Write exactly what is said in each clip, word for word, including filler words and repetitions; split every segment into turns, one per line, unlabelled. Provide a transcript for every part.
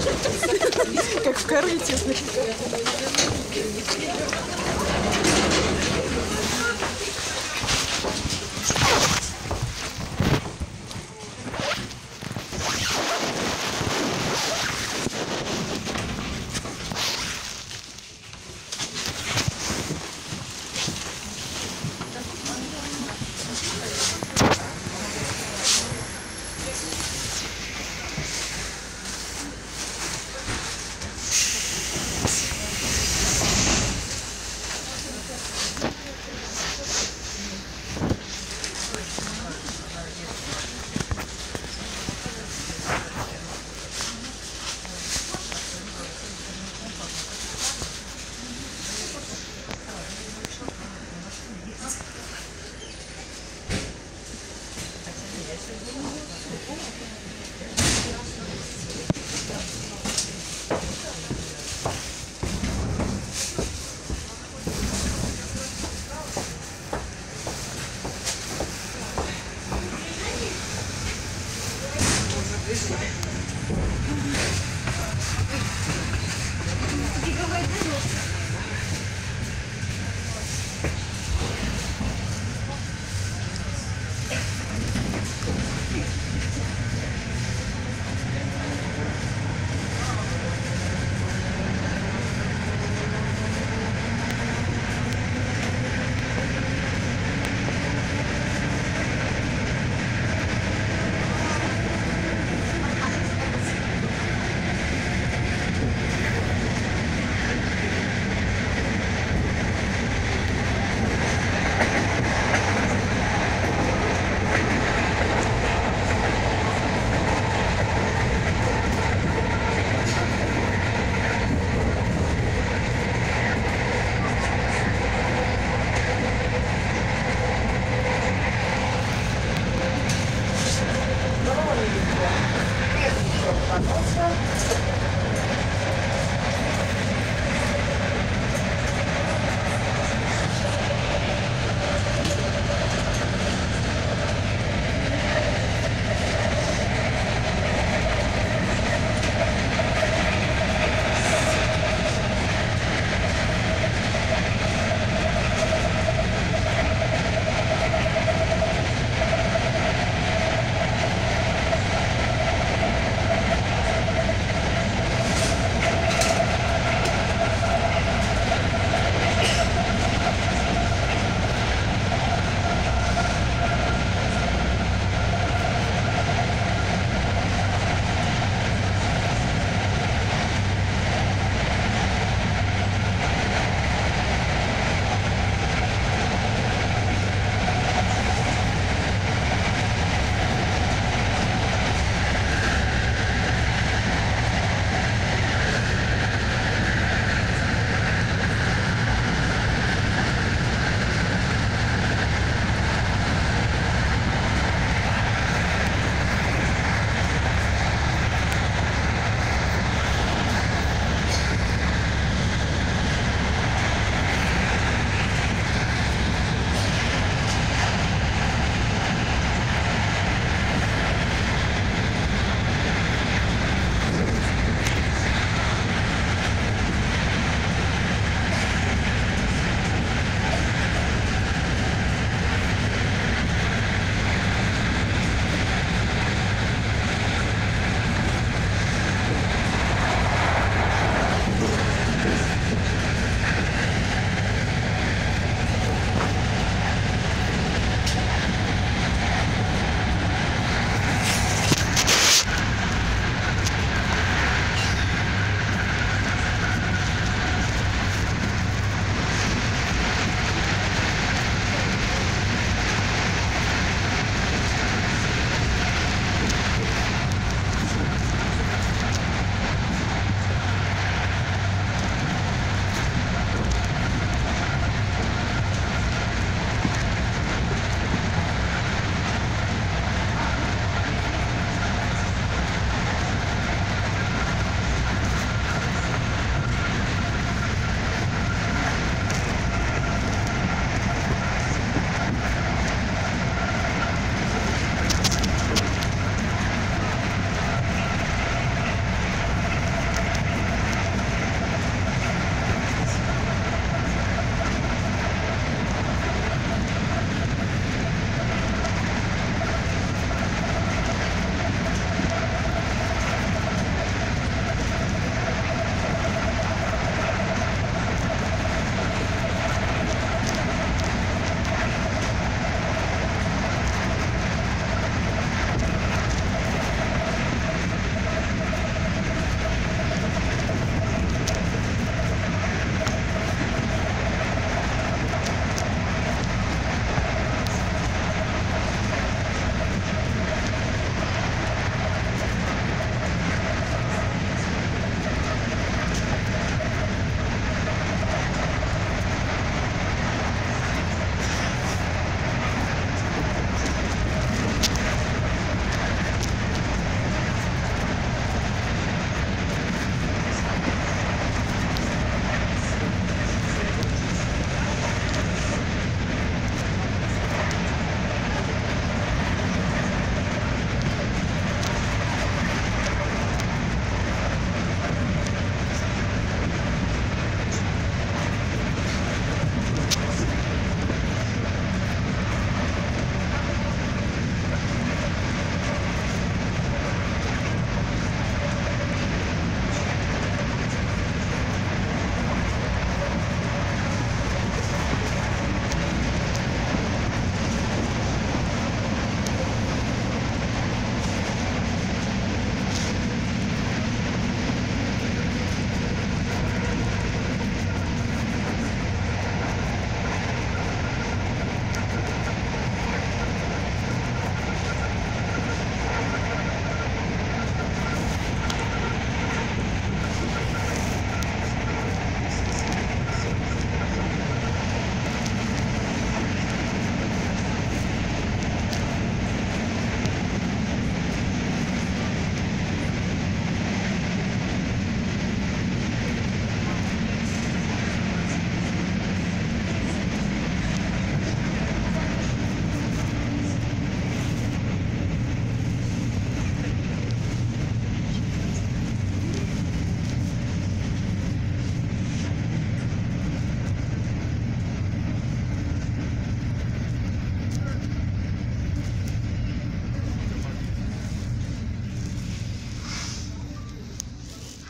Как в корыте.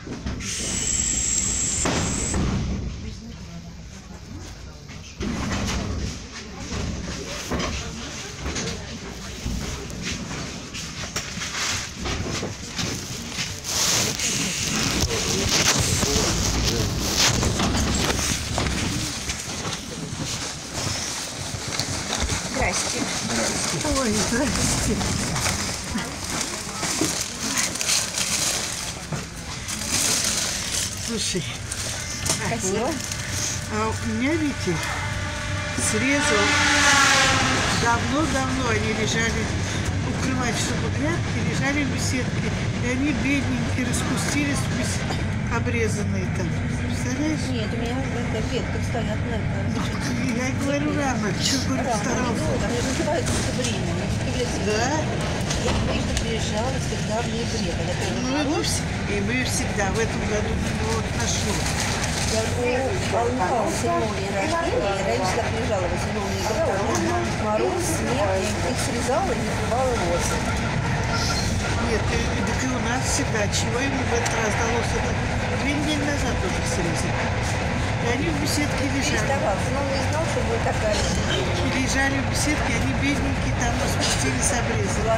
Здрасте.
Ой, здрасте. Слушай,
Спасибо.
а у меня Витя срезал давно-давно, они лежали, укрывать, чтобы грядки, лежали в беседке, и они бедненькие распустились, обрезанные там. Представляешь?
Нет, у меня в этой ветках стоят на это.
Я говорю, рано, что, говорю, старался.
Они называются это время.
Да?
Я конечно приезжала всегда в ноябре, когда первый
Ну, и мы,
мороз.
вс- и мы всегда в этом году вот нашло.
Я у седьмого день рождения, я раньше всегда приезжала восьмого ноября, уже мороз, снег, я их срезала и накрывала розы.
Нет, и, и, так и у нас всегда. Чего ему в этот раз далось? Это две недели назад уже срезали. И они в беседке лежали.
Переставался, но он не знал, что будет такая
И лежали в беседке, они бедненькие там распустились, обрезали.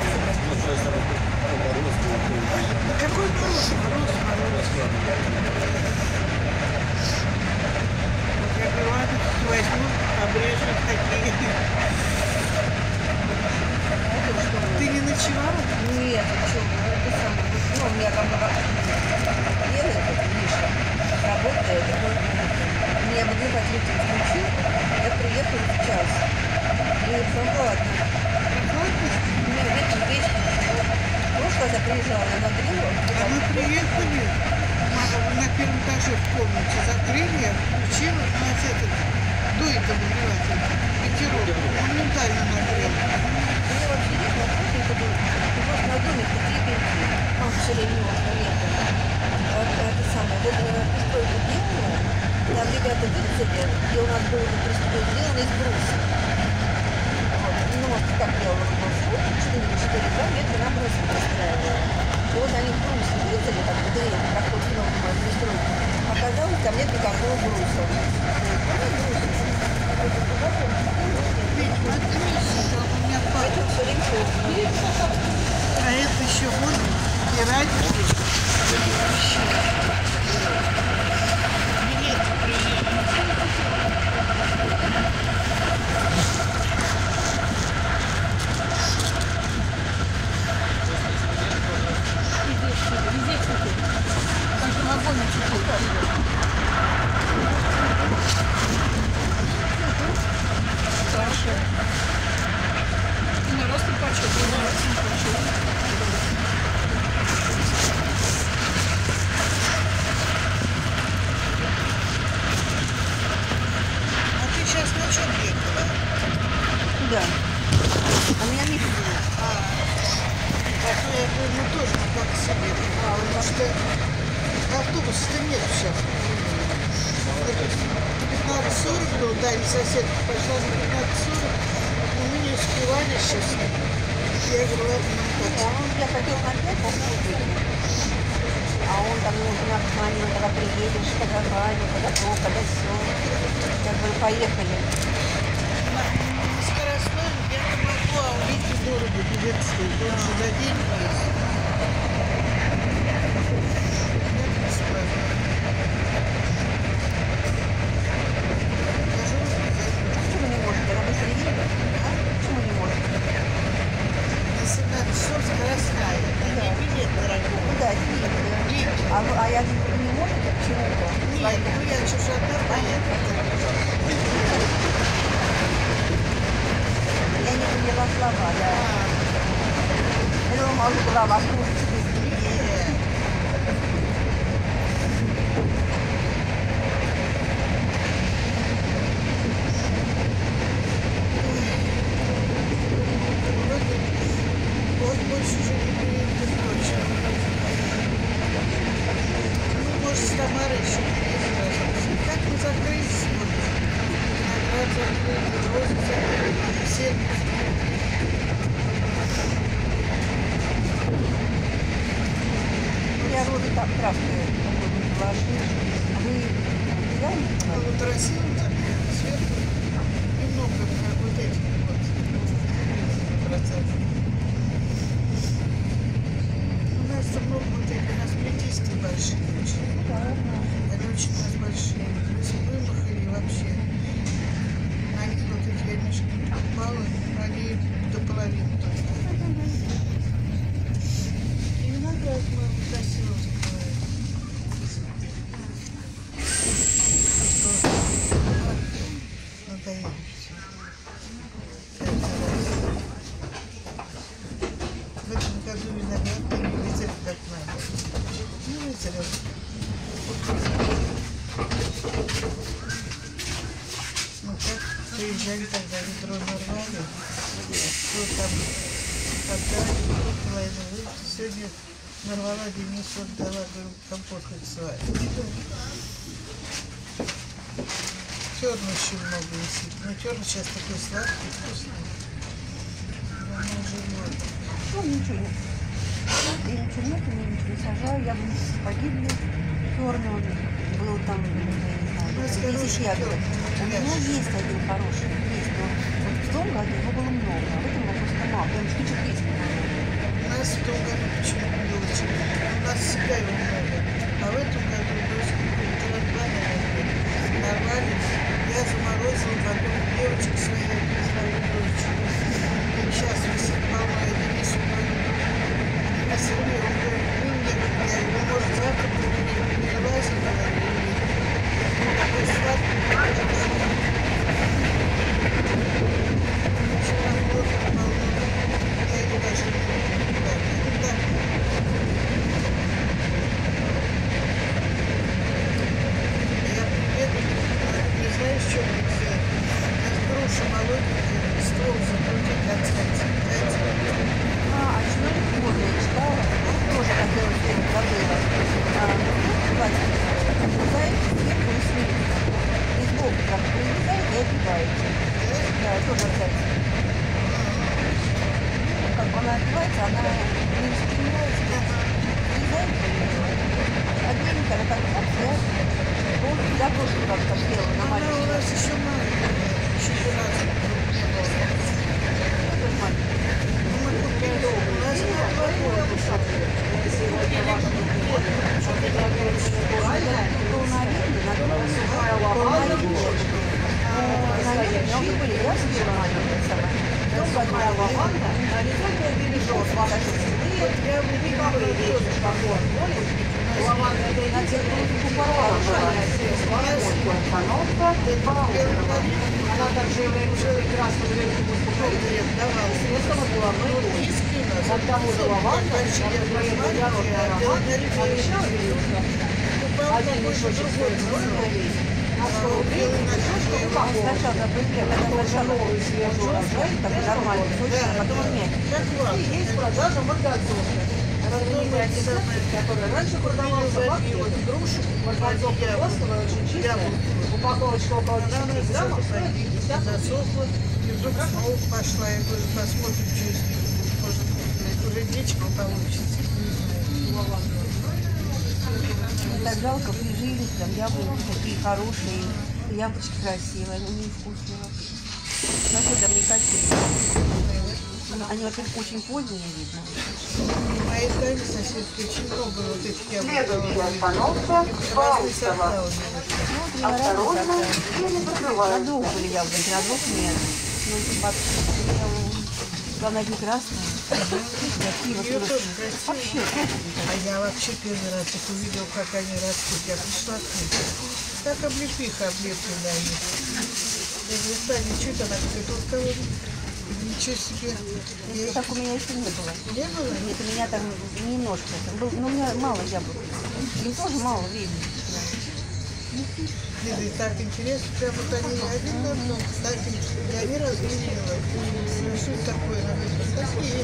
Какой мороз? Мороз, мороз. Я говорю, ладно, возьму, обрежу такие. Ты не ночевала?
Нет, что, это самое. Ну, у меня там делает, это Миша, работает. Меня выдвигать люди включил, я приехала в час. И прохладно.
Прохладно?
У меня вечер, вечер. В прошлый раз я приезжала, я нагрела.
А мы приехали, мама на первом этаже в комнате закрыли, я включила, у нас этот дует обогреватель, ветерок, моментально нагрел.
У меня вообще нет на кухне, это был, у нас на доме такие пеньки, там все время лето. Это самое, вот пристройку делала, там ребята видели, где у нас был пристройку сделан из бруса. Вот, ну, вот как делала в брусу, четыре-четыре метра на брусе пристраивала. И вот они в брусе вырезали, как бы дрель, как вот новую пристройку. Оказалось, там нет никакого бруса.
Ведь подпиши, что у меня папа.
Это все время холодно.
А это еще вот и радио. Билет
Хорошо.
На рост и почет.
А ты сейчас на чем ехала?
Да. А меня Миша берет.
А, а то я думаю, тоже как себе. Потому что автобуса-то нет сейчас. пятнадцать сорок был, да, и соседка пошла на пятнадцать сорок, но мы не успевали сейчас. Я говорю, ладно, ну
А он, я хотела на пять, а он выйти. А он там ну, меня обзвонил, когда приедешь, когда Ваня, когда то, когда все. Я говорю, поехали.
на скоростной я не могу, а увидеть дорого билет стоит. Он же за день есть. Я не справлюсь.
Почему не можете? Она быстро едет? А? Почему не можете?
На семнадцать часов скоростная. Это не билет дорогой.
Ну да, едет. А, вы- а я говорю, вы не можете почему-то?
Нет, ну я чужа одна поехала.
Я не поняла слова, да. Я думала, может, была вас слушать быстрее.
Вот больше уже не приедет точно. Ну, может, с Тамарой еще приедем. Как мы закрылись сегодня? Виноград закрыли, розы закрыли, все.
У меня розы там травки. положили. А вы реально?
А вот Россия так сверху немного как вот этих вот процентов. У нас много вот этих, у нас плетисты большие очень.
Да, да.
Они очень у нас большие. Если вымахали вообще, на них вот эти ремешки упало, они до половины только. И виноград мы красиво закрываем. Надоело все. В этом году виноград не вылезет как надо. Не вылезет. Мы как приезжали тогда, ведро нарвали, что там отдали, половину выпить. Сегодня нарвала Денису, отдала, говорю, компот хоть сварить. Терн очень много висит, но терн сейчас такой сладкий, вкусный. Но он уже вот.
Ну, ничего нет. Я ничего нет, я ничего не сажаю. Яблоки погибли. Черный он был там, я не знаю, десять ягод. У меня есть один хороший, есть, но вот в том году его было много, а в этом его просто мало. Прям штучек есть.
У нас в том году почему-то не очень. У нас всегда его много. А в этом году было два, наверное, нарвали. Я заморозила, потом девочек своих свою дочку. И сейчас висит полная Денису. Я сегодня говорю, я его, может, завтра не вылазит, такой сладкий, вчера вот полно. Я его даже не знаю. Я приеду, не знаешь, что будет делать? Груша молоденькая, ствол закрутить на центре.
А, а человек можно, я читала, тоже хотела фильм, забыла. Платье отрезает сверху и снизу. И сбоку как прорезает и отбиваете. Да, тоже обязательно. Как она отбивается, она не воспринимается. Прорезает, а денег она так вот, я, я тоже как-то делала на
Она у
маленький.
нас еще маленькая, еще ни разу не было.
Это маленький.
Ну, мы купили, у нас на два года.
Она также является прекрасным временем от того же лаванда, один мешочек стоит на сто рублей,
Сначала например, когда сначала
новый свежий урожай,
такой нормальный, сочный, а потом он мягкий.
и есть продажа марганцовка. Знаменитый антисептик, который раньше продавался в лавке, вот грушу, марганцовка пластовая, очень чистая, упаковочка около десяти граммов, стоит пятьдесят рублей.
Засохла, и вдруг снова пошла. Я говорю, посмотрим, что из них будет. Может, уже дичка получится. Не знаю.
Так жалко, прижились, там яблоки такие хорошие, яблочки красивые, они невкусные вообще. На что там никакие. Они, во-первых, очень поздние, видно.
Мои дали соседки очень много вот этих яблок.
Следующая остановка
Разные сорта у
Баутово.
них.
Ну, вот я
Осторожно,
разные
или
сорта. На
закрываются.
двух были яблоки, на двух нет. Ну, вообще, главное, не красные. Такие вот
Ее тоже
красивые.
красиво.
Вообще,
А я вообще первый раз их увидел, как они растут. Я пришла к ним. Как облепиха облеплена они. Я говорю, Таня, что это она? Говорит, вот кого? Ничего себе. Я их...
так у меня еще не было.
Не было?
Нет, у меня там немножко. Был, ну, у меня мало яблок. И тоже мало видно.
Блин, и так интересно. Прям вот они один на одном. Кстати, я ни разу не видела. Ну, что это такое? Она говорит, такие.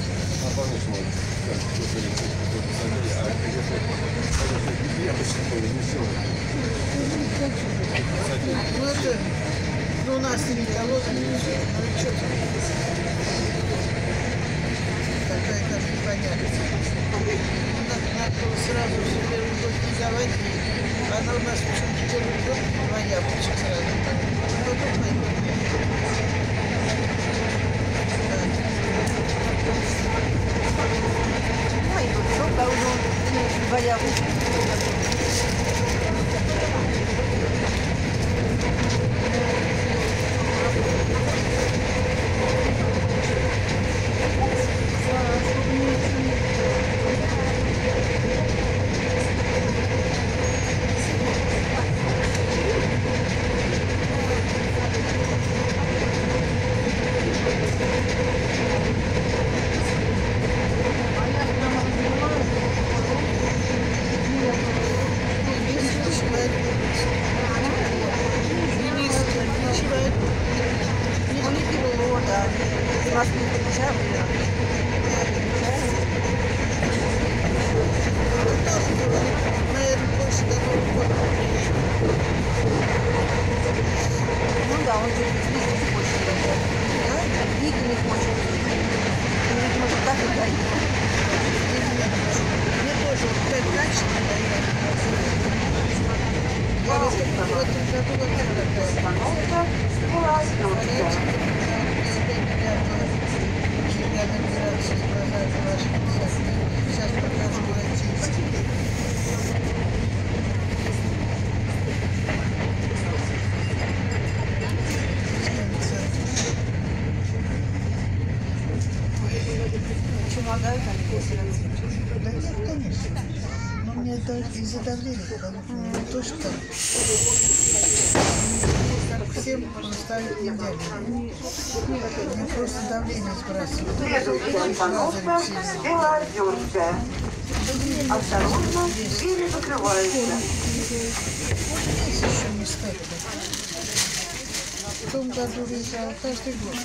Ну, это... Ну, у нас не холодно, ничего. Ну, и что там? Такая, как непонятно. Надо, надо было сразу все первый год не заводить. у нас почему-то первый год два яблочка сразу. Потом пойдет.
Ну и тут все, да, уже два яблока. Нас не получаем. Ну да, он же не хочет. Книги не хочет. Видимо, так и дает.
Мне тоже вот пять раньше не дает. Я в этом году я набираюсь из глаза ваших. Сейчас покажу латинский.
Помогают они после этого?
Да нет, конечно. Но у меня из-за давления, потому что не то, что всем ставят неделю. Мне просто давление сбрасывают.
Осторожно, двери закрываются.
Есть еще места. В том году выезжала каждый год.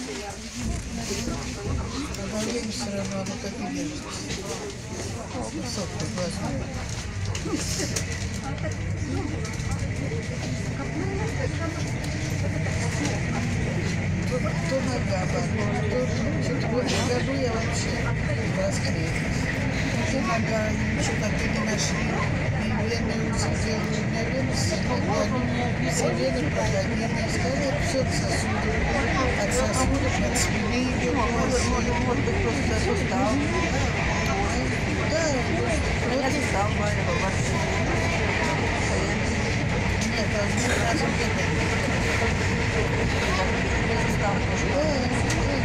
А давление все равно оно так и держится. Высокое глазное. То, то нога болит, то в этом году я вообще расклеилась. То нога, ничего так и не нашли. И вены узел делали, у меня вены сильные, все вены проходили. Сказали, все от сосудов, от сосудов, от спины идет.
Может быть, просто сустав.
Да,
У меня сустав болел вообще.
нет, а мне сразу бегали.
Сустав тоже.
Да, да.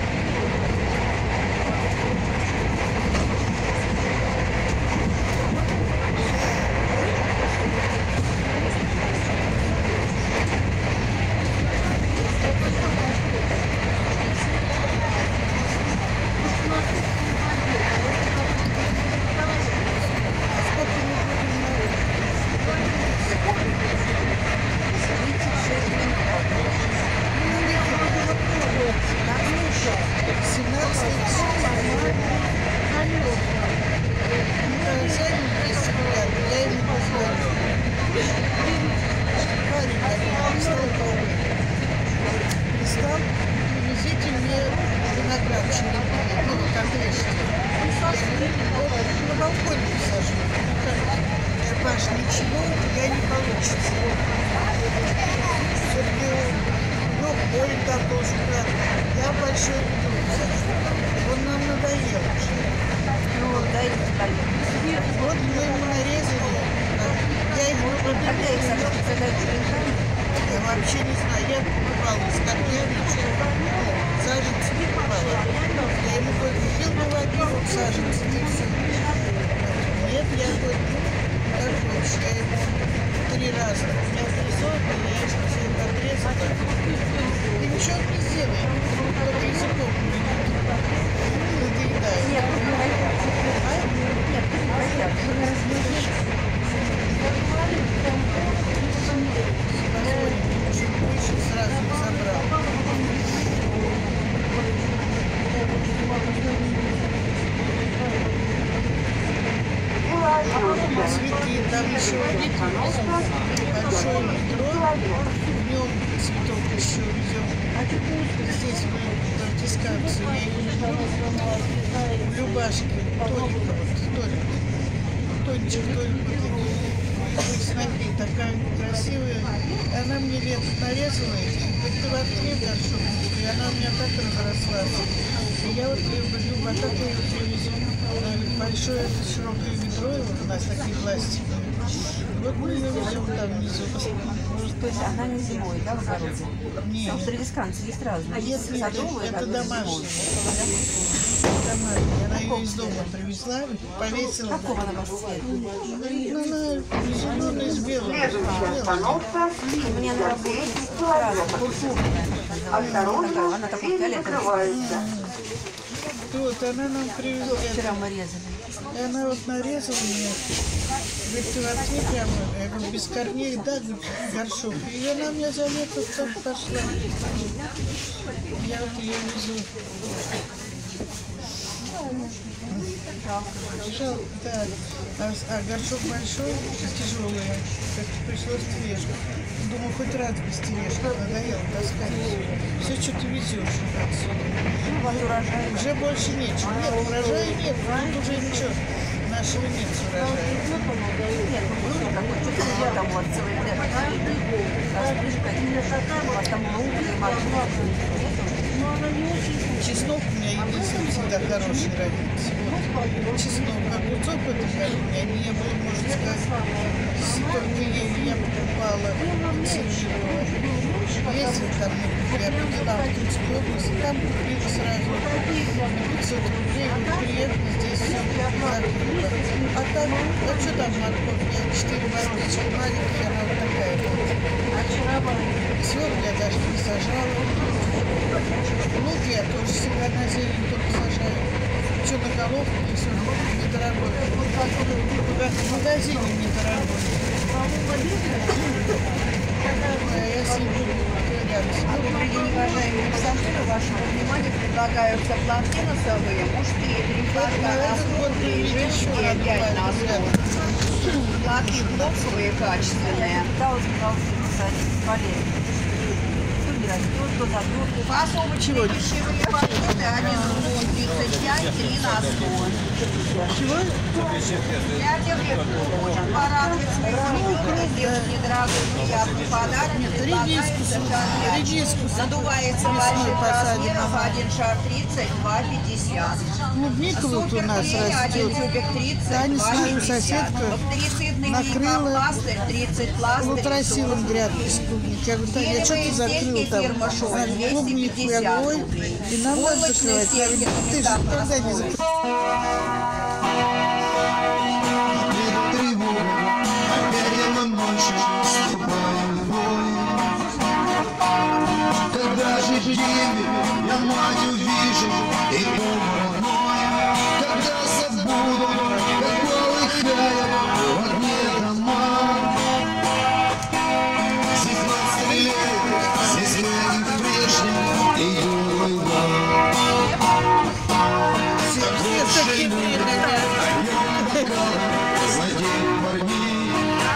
Ничего у тебя не получится. Все-таки ну, боль там должен брать. Я большой труд сажу. Он нам надоел уже.
Ну, да, и не
Вот мы ему нарезали. Я его
А где их сажать?
Я вообще не знаю. Я покупала из Копьевича. Саженцы не покупала. Я ему говорю, купил молоко, вот саженцы, и все. Нет, я говорю, как хочешь, я ему три раза. У меня отрезок, я ему все это отрезала. И ничего он не сделает. Только языком надоедает.
Нет, не хотят. Нет, не хотят.
Посмотрим, может, больше сразу забрал. Цветы, там еще большое метро, днем цветок еще везем. Здесь мы протискаемся, я его люблю. В Любашке, Толика, вот, Толик. Тончик, Толик, вот, снохи такая. она мне лет нарезала эти, вот ты воткни в горшок, и она у меня так разрослась. И я вот ее люблю, а как я ее привезу? Большое широкое ведро, вот у нас такие пластиковые. Вот мы ее везем там внизу.
То есть она не зимой, да, в огороде?
Нет.
Потому что редисканцы есть разные.
А
Есть
нет,
садовые,
это
да,
домашняя.
зимой.
Домашняя. Она ее из дома привезла, повесила.
Какого она у вас цвета?
Ну, она зеленая с белым.
Следующая остановка
Мне она работает разная, курсовая.
Осторожно,
Она такой
дверь
фиолетовый.
закрывается.
Вот, она нам привезла.
Вчера мы резали.
И она вот нарезала мне. Говорит, ты воткни прямо, я говорю, без корней, да, говорит, горшок. И она мне за лето так пошла. Я вот ее везу. Жалко, да. А, а горшок большой, тяжелый, как пришлось тележку. Думаю, хоть раз без тележки, надоело таскать. Все, что ты везешь отсюда.
У вас урожай.
Уже больше нечего. Нет, урожая нет, тут уже ничего. Нашего нет урожая.
Нет, ну был какой-то, что там у вас целый лет. Даже ближе какие-то. У вас там лук, морковь.
Чеснок у меня единственный всегда хороший родился. Вот. Чеснок, огурцов в этом году у меня не было, можно сказать. Только еле я покупала консервированного. Ездил там, я по делам в Тульской области, там купила сразу пятьсот рублей, вот приехала, здесь все закрыла. А там, а что там морковь? У меня четыре морковочки маленькие, она вот такая вот. Все, я даже не сажала. Лук я тоже всегда на зелень только сажаю. Что на головку, и все, недорогое. В магазине недорогое. Я с ним буду
Добрый день, уважаемые пассажиры. Вашему вниманию предлагаются платки носовые, мужские, перекладка на основе и женские пять на основе. Платки хлопковые, качественные.
Пыталась, пытался посадить полезно. То не растет, то задет.
Фасовочные пищевые пакеты, один рулон тридцать пять, три на сто.
Чего?
Дядя Виктор хочет порадовать своих родителей, сделать недорогой приятный подарок. Предлагается коньяк.
Редиску.
Надувается больших размеров, один шар тридцать, два пятьдесят.
Клубника вот у нас
Супер один
растет.
тюбик тридцать,
Таня,
два
смотрю,
пятьдесят.
соседка
Бактерицидный
накрыла
лейкопластырь, тридцать пластырь,
лутросилом грядки с клубникой. Я говорю, Таня, а что ты закрыла там?
фирма Шоу,
Она говорит, клубнику. Я говорю, ой, и нам надо закрывать. Я говорю, ты же никогда не закрываешь.
Опять я ночью вступаю в бой. Когда же в небе я мать увижу и дом родной, когда забуду, как полыхает в огне дома. Здесь двадцать лет, здесь летит прежний июльный год. Задел парней,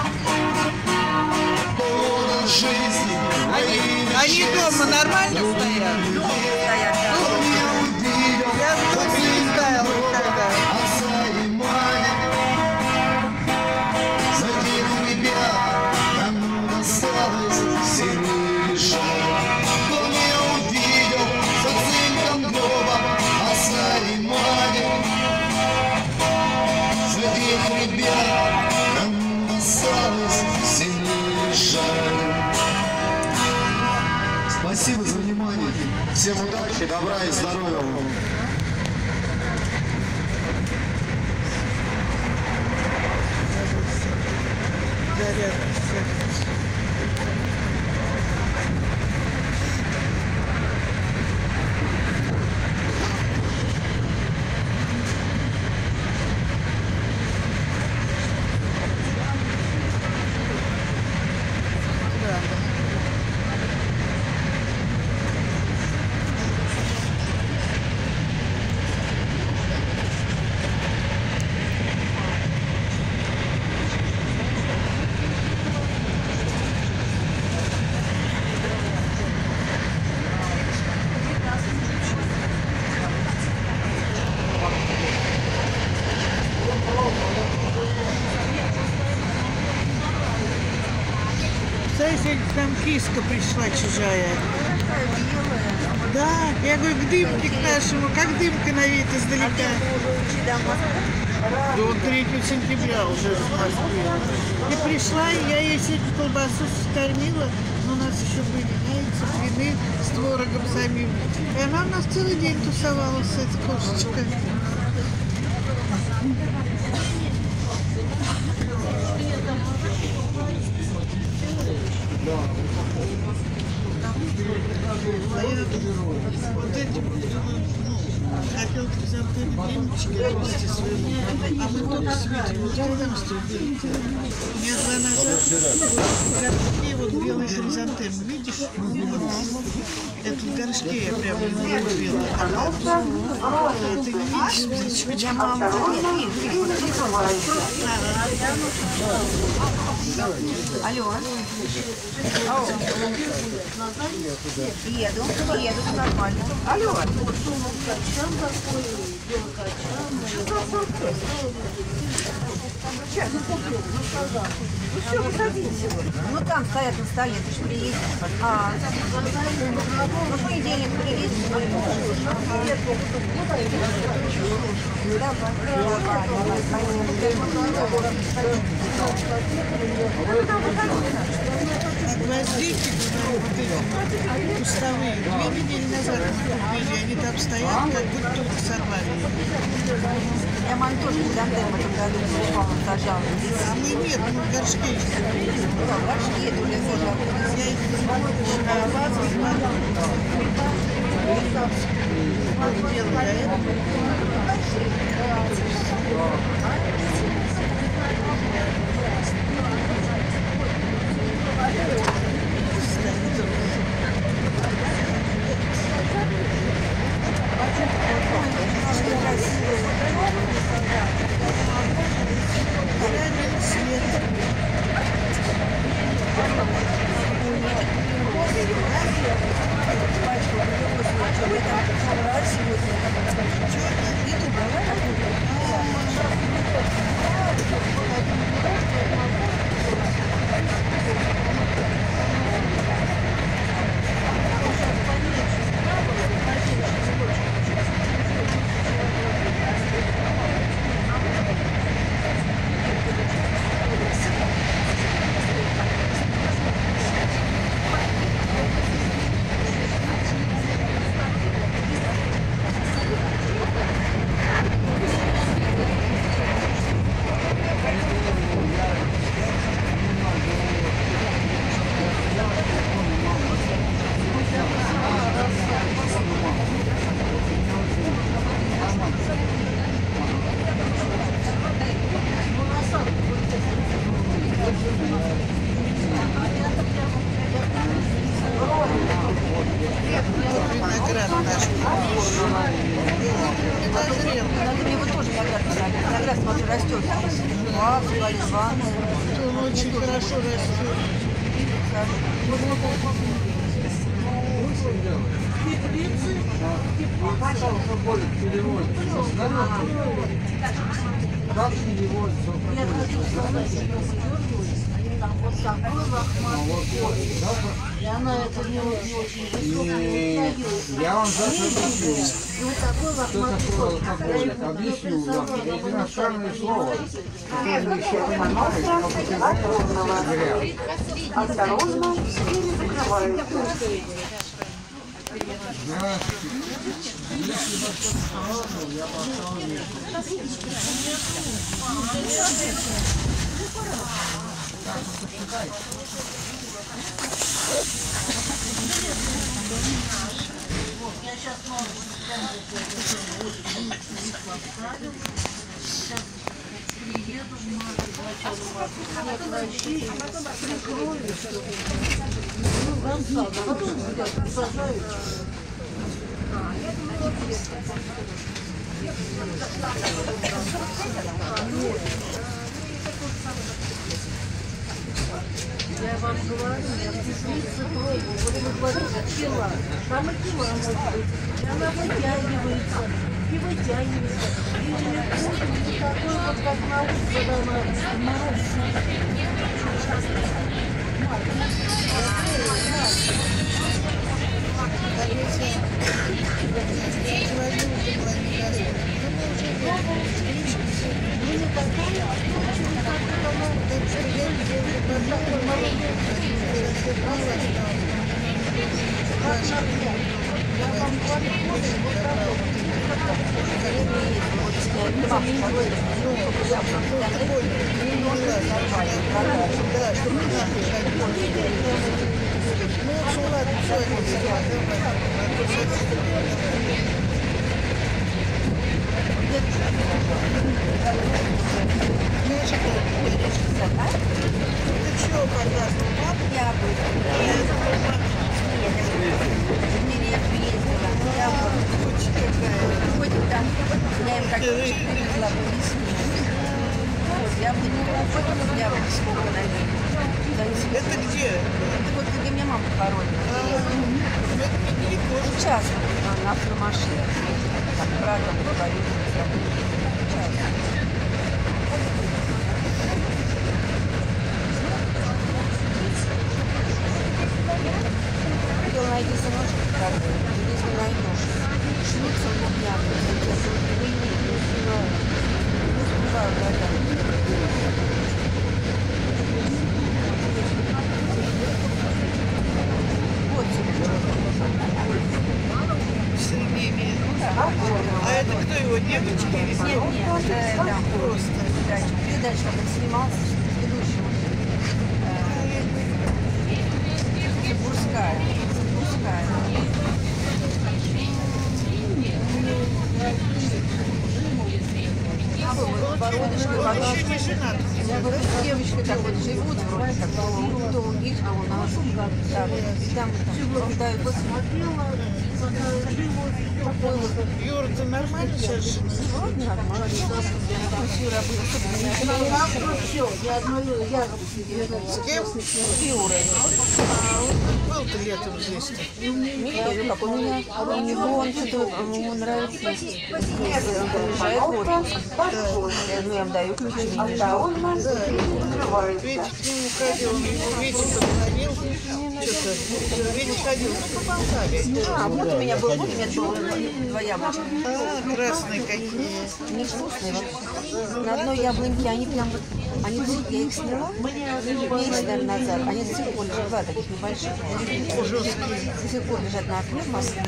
полон жизни.
Они дома нормально стоят? Я в доме не ставила никогда.
Отца и мать, за тех ребят, кому досталось земли лишать. Кто не увидел за цинком гроба отца и мать, за тех ребят, кому досталось земли лишать. Спасибо за внимание. Всем удачи, добра и здоровья вам.
Зарядка. Знаешь, к нам киска пришла чужая.
Такая белая.
Да, я говорю, к дымке к нашему, как дымка на вид издалека.
Уже учителя в Москве.
До третьего сентября уже в Москве. И пришла, и я ей сегодня колбасу скормила, но у нас еще были яйца, блины с творогом самим. И она у нас целый день тусовалась, эта кошечка. А я вот эти вот, ну, хотел хризантемы блинчики отвезти своему, а мы только с Витей, вот когда мы с тобой были? Я два назад, горшки, вот белые хризантемы, видишь? Вот. Это в горшке я прямо не купила. Ты не видишь, птичка?
Мама, нет, видишь, видишь, алло. Ау. Еду, еду, нормально. Алло. Ну там стоят на столе, ты же приедешь. А, ну в понедельник приедешь. Давай, давай,
А гвоздики, вот эти кустовые, две недели назад мы купили, они там стоят, как будто только сорвали.
я маме тоже хризантемы в этом году покупала, сажала.
А мы нет, мы в горшке их купили.
Да, в горшке это уже сажала.
Я их на вазу, делала это. Виноград наш.
Его тоже виноград подали. Виноград, смотри, растет. Два, два, два.
Он очень хорошо растет.
Как переводится?
Вот такой лохматый корень. И она это не, не очень высокая.
Я вам сейчас объясню.
И вот такой
Что
лохматый
такое
корень.
алкоголь? Объясню вам. Это иностранное слово.
Осторожно, двери закрываются.
Если бы я поставил. Так, посчитай.
Я сейчас могу сейчас приеду в марте, в начале марта, прикрою, ну, рассаду, а потом сажают. Я вам говорю, я птицы пробую. Вот вы говорите, пила. Там и пила может быть. И она вытягивается. И вытягивается. И не такой вот, как на улице, когда она мороз.
Я им как привезла по весне. Я бы не могу, я бы сколько на ней.
Это где?
Это вот где меня мама похоронила. Сейчас на автомашине. Так, правда, говорю. Сейчас. Хотел найти сыночка, как бы, здесь не найдешь. Шнуться у меня, вот
а это кто его, девочки или
нет, нет, это да,
просто?
передача, как снимался, ведущим. Запуская, запуская.
Еще не женат.
Я говорю, с девочкой так вот живут вроде как, то, то у них, то у нас. Так, и там, там, дают.
Юра, ты нормально сейчас живешь?
Вроде нормально. Юра был.
Завтра все, я одной я
С кем?
С Юрой.
Был ты летом здесь-то?
Михаил, как у меня, у него он что-то, ему нравится. Он приезжает в отпуск. Ну, я ему даю ключи.
Витя к нему ходил, он его Витя позвонил. Что-то, Витя ходил, ну, поболтали.
А, вот у меня был, вот у меня было два яблочка.
А, красные какие.
Они вкусные вообще. На одной яблоньке они прям, они, я их сняла месяц, наверное, назад. Они до сих пор лежат, два таких небольших. До сих пор лежат на окне,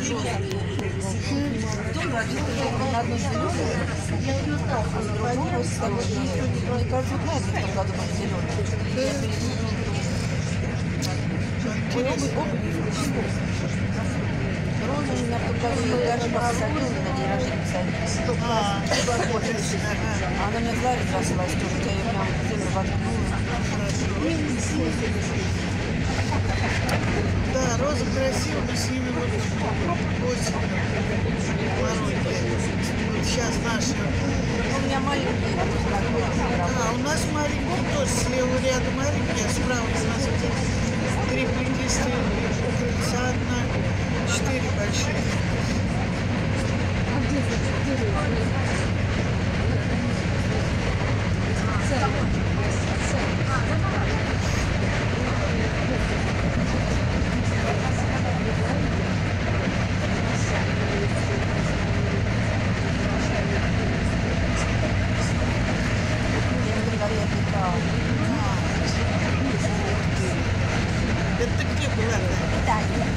потом на одной зеленой, а на другой вот такой. Мне кажется, вот на этом году были зеленые. Ой, оба, оба Роза у меня в том году ее даже посадила на день рождения садилась.
А,
Она мне в ларе бросилась тоже, я ее прям в землю воткнула.
да, Роза красивая, мы с ними вот осенью воронили. Вот сейчас наши.
У меня маленькие,
А, у нас маленькие тоже, слева рядом маленькие, а справа у нас три плетистые, у крыльца одна, четыре большие. Это ты где была?
Италия.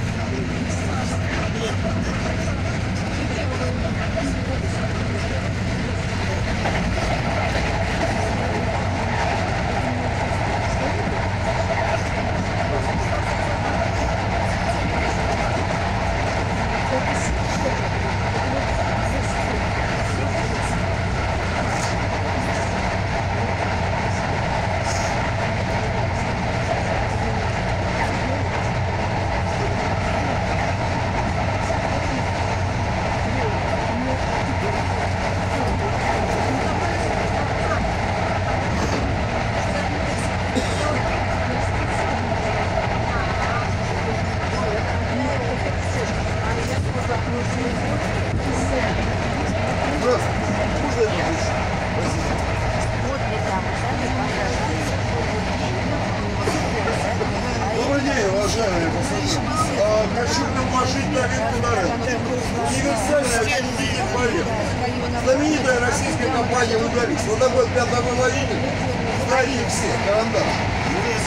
Добрый день, уважаемые пассажиры. А, хочу предложить новинку на рынке. Универсальная автомобильная поездка. Знаменитая российская компания «Луговик». Вот такой пятногон водитель. Знаете все, карандаш.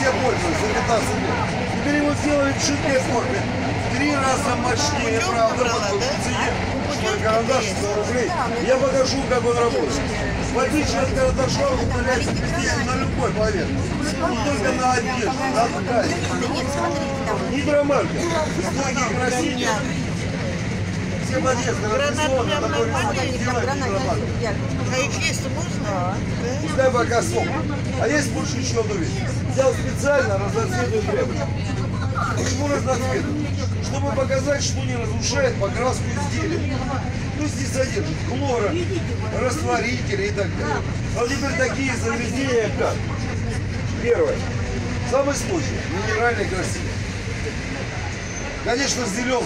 все пользуются за пятнадцать лет. Теперь его сделали в жидкой форме. В три раза мощнее, правда, по цене. Свой карандаш сто рублей. Я покажу, как он работает. В отличие от карандаша, он удаляется везде, на любой поверхности. Только на одежде, на ткани. Гидромаркер. Многие красители. Все подъезды разрисованы, такой рисунок делает гидромаркер.
А их есть можно?
Пускай пока сок. А есть больше еще одну вещь. Взял специально разноцветную тряпочку. Почему разноцветную? Чтобы показать, что не разрушает покраску изделия. То есть не содержит хлора, растворители и так далее. А теперь такие загрязнения, как? Первое. Самый случай. Минеральный краситель. Конечно, зеленый.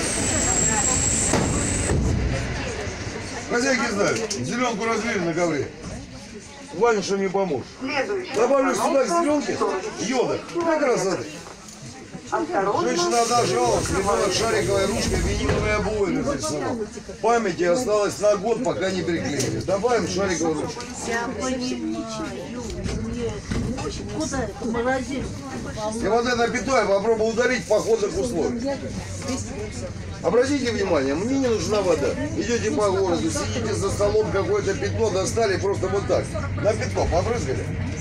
Хозяйки знают, зеленку разлили на ковре. Ванюша мне поможет. Добавлю сюда к зеленке йода. Для красоты. Женщина одна жаловалась, ребенок шариковой ручкой виниловые обои нарисовал. Памяти осталось на год, пока не приклеили. Добавим шариковую ручку. И вот это пятно я попробую удалить в походных условиях. Обратите внимание, мне не нужна вода. Идете по городу, сидите за столом, какое-то пятно достали, просто вот так. На пятно побрызгали.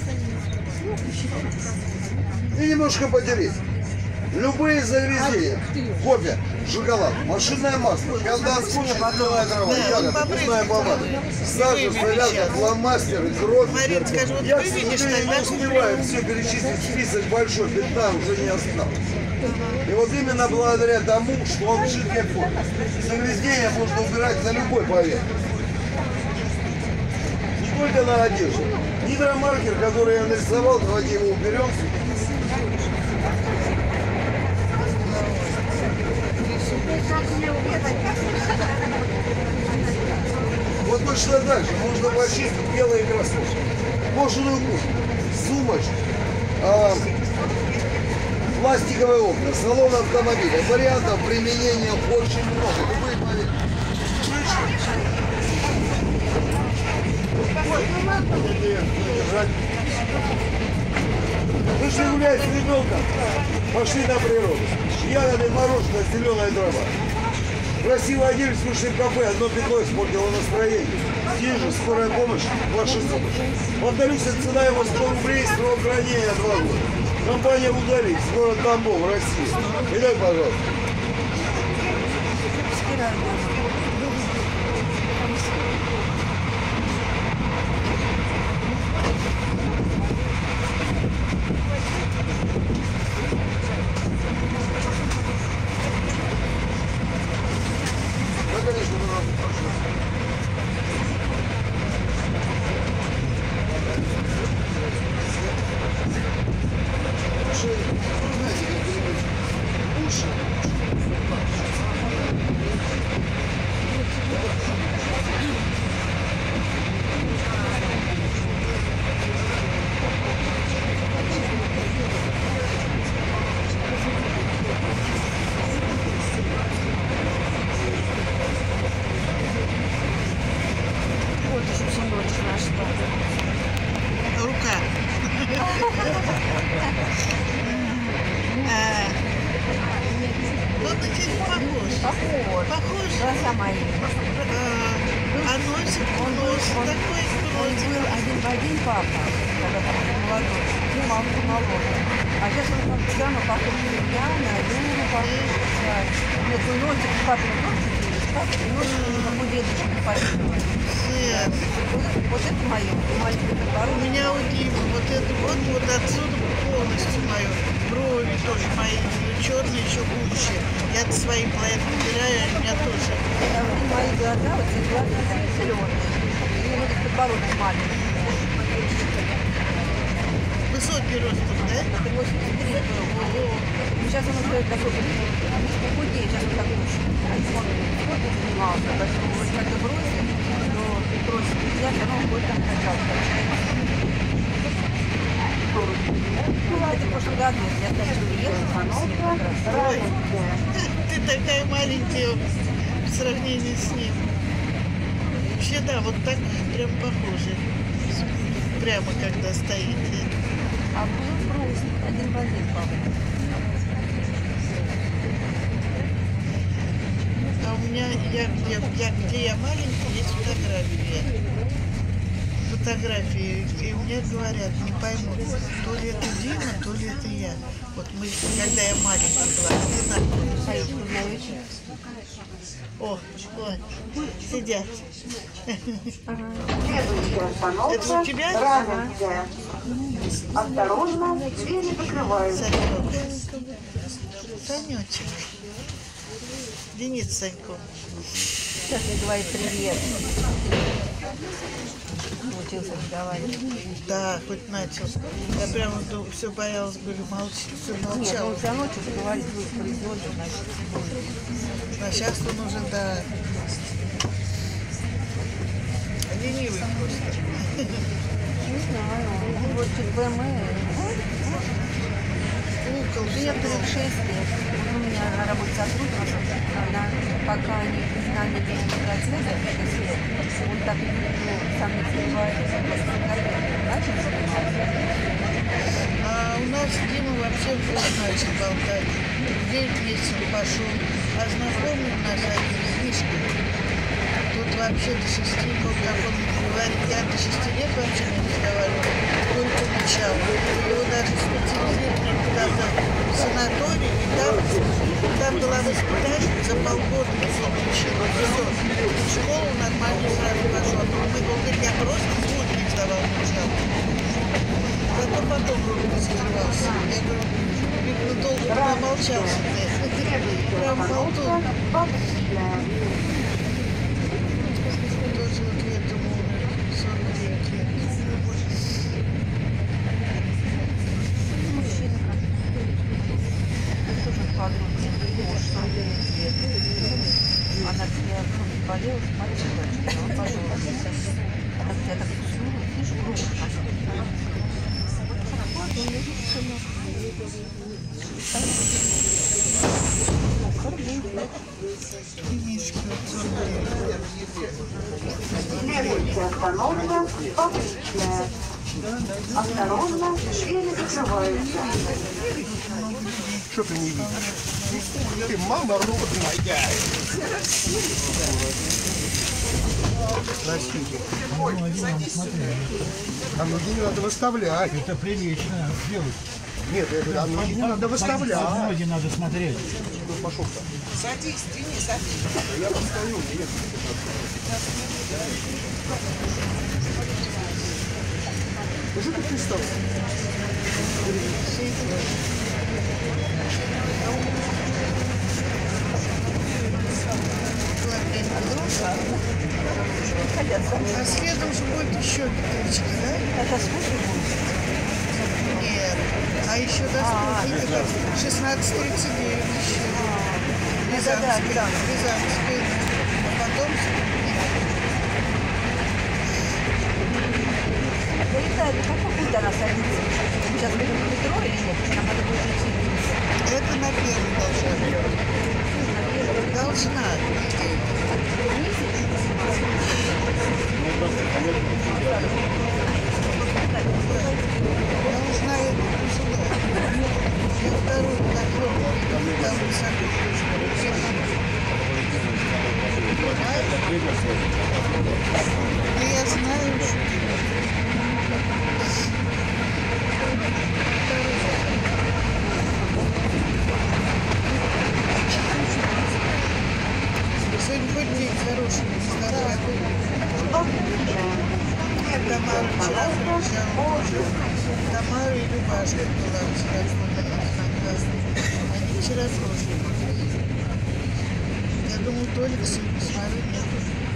И немножко потереть. Любые загрязнения, кофе, шоколад, машинное масло, конденс, зеленая трава, ягода, вкусная помада, сажа, солянка, фломастеры, кровь. Я, к сожалению, не успеваю все перечислить, список большой, пятна уже не осталось. И вот именно благодаря тому, что он в жидкой форме, загрязнения можно убирать на любой поверхности. Не только на одежде. Гидромаркер, который я нарисовал, давайте его уберем. Вот точно так же можно почистить белые кроссовки, кожаную куртку, сумочку, а, пластиковые окна, салон автомобиля. Вариантов применения очень много. Любые Вышли гулять с ребенком, пошли на природу. Ягоды, мороженое, зеленая трава. Красиво оделись, вышли в кафе, одно пятно испортило настроение. Здесь же скорая помощь, ваши сумочки. Повторюсь, цена его сто рублей, срок хранения два года. Компания «Удалить», город Тамбов, Россия. Итак, пожалуйста.
Рука. Вот на тебя похож.
Похож.
Похож.
Глаза мои.
А носик, нос такой
Он
вроде.
был один в один папа, когда там был молодой. Ну, мама моложе. А сейчас он как прямо похож на меня, на Юру похож. Нет, ну носик у папы тоже есть. Папа, и носик у него у дедушки папиного.
Нет.
Вот это мое, маленькое
У
подбородок.
меня у Димы вот это вот, вот отсюда полностью мое. Брови тоже мои черные, еще гуще. Я своим плаем убираю, а у меня тоже.
Мои глаза, вот эти глаза такие зеленые. И вот этот подбородок маленький.
Высокий ростом, да?
восемьдесят три был. Сейчас он уже такой похудее, сейчас он такой он спортом занимался, поэтому вот когда бросит, то бросит взять, оно будет там качал. Это в прошлом году я опять уехала, оно как раз.
Ой, ты такая маленькая в сравнении с ним. Вообще, да, вот так прям похоже. Прямо когда стоите.
А был просто один магазин, папа.
А у меня, я, где, я, где я маленький, есть фотографии. Фотографии. И мне говорят, не поймут, то ли это Дима, то ли это я. Вот мы, когда я маленькая была, одинаковые. О, ой, сидят.
Следующая остановка
Это у тебя?
Раменская. Осторожно, двери закрываются.
Санек. Санечек. Денис Саньков.
Сейчас мне говорит привет. Научился разговаривать.
Да, хоть начал. Я прямо все боялась, говорю, молчи, все
Нет, ну
молчал.
все равно что-то говорит, звук производит, значит,
А сейчас он уже, да, ленивый просто.
не знаю. Ну, вот чуть БМ.
Укол,
Директору шесть лет. У меня на работе сотрудница, она пока не признали демократию, шесть лет, он так и ну, сам не сомневается, начал заниматься.
А у нас Дима вообще уже начал болтать. В девять месяцев пошел. А знакомый у нас один, Мишка, тут вообще до шести, как он говорит, я до шести лет вообще не разговаривал, только мычал. Его даже специализировали куда-то в санаторий, и там, там была воспитательница, полгода его учила. Все, в школу нормально сразу пошел. Он говорит, я просто звук не издавал, мычал. Зато потом руку закрывался. Я говорю, ну долго промолчался ты. Прям болтун. Тоже вот летом умер, сорок девять лет.
Мужчина тоже подруги, муж сорок девять лет. Она тебя ну, болела, смотрела, он пошел. Она тебя так уснула, видишь, грубо пошел.
Следующая остановка Павловская. Осторожно, двери закрываются.
Что ты не видишь? Ты мама родная. Простите. А ноги не надо выставлять.
Это прилично делать.
Нет, я говорю, а ноги не надо выставлять.
Ноги надо смотреть.
Ну, пошел-то.
Садись, Денис, садись.
Я постою, нет. Ну что ты пристал?
А следом же будет еще петричка, да?
Это скучно будет?
Нет. А еще до скольки? Это шестнадцать тридцать девять еще. Рязанская. Рязанская. А потом...
Вылетает, какой путь она садится? Мы сейчас будем в метро или нет? Нам надо будет идти.
Это на первый должна быть. Должна. Я узнаю это сюда. Я вторую накрою. Там высоко. Да я знаю, что... Сегодня хоть день хороший, старый. Тамара вчера приезжала. Тамара и Любашка была вчера. Они вчера тоже. Я думаю, Толик сегодня смотрю, нет.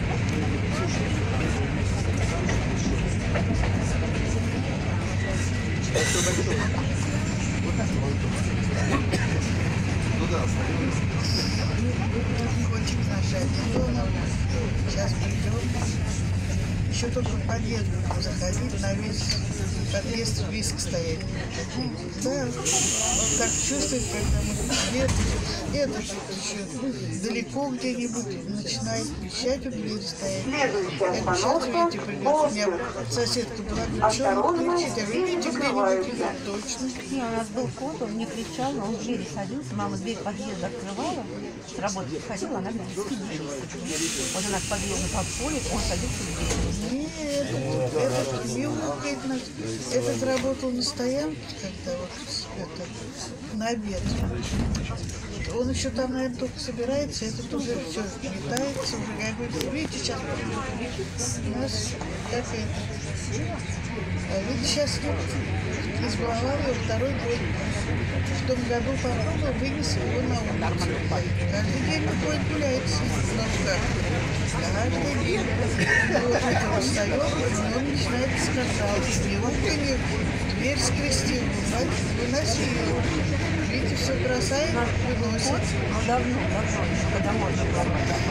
Котик наш один дома. Сейчас придем. Еще только в подъезд будем заходить на весь подъезд близко стоять. Да, он так чувствует, когда мы нет, нет, еще далеко где-нибудь начинает кричать, у двери стоять.
Следующая
Я сейчас,
остановка
видите, придет, у меня
Бостон.
соседка была, говорит, что он кричит, я говорю, видите, где-нибудь, точно.
Не, у нас был кот, он не кричал, но он в двери садился. Мама дверь подъезда открывала, с работы приходила, она говорит, сиди. Вот она к подъезду подходит, он садится в дверь.
Нет, этот, этот, его, этот работал на стоянке, когда вот это, на обед. Он еще там, наверное, только собирается, этот уже все метается, уже, я говорю, видите, сейчас у нас как это. А видите, сейчас вот, избаловал его второй год. В том году попробовал, вынес его на улицу. Каждый день выходит гуляет с ножками. Каждый день. И вот это встает, и он начинает скандал. Его вынес, дверь скрестил, выносил его. Видите, все бросает, выносит.
Ну давно, давно, еще когда можно было.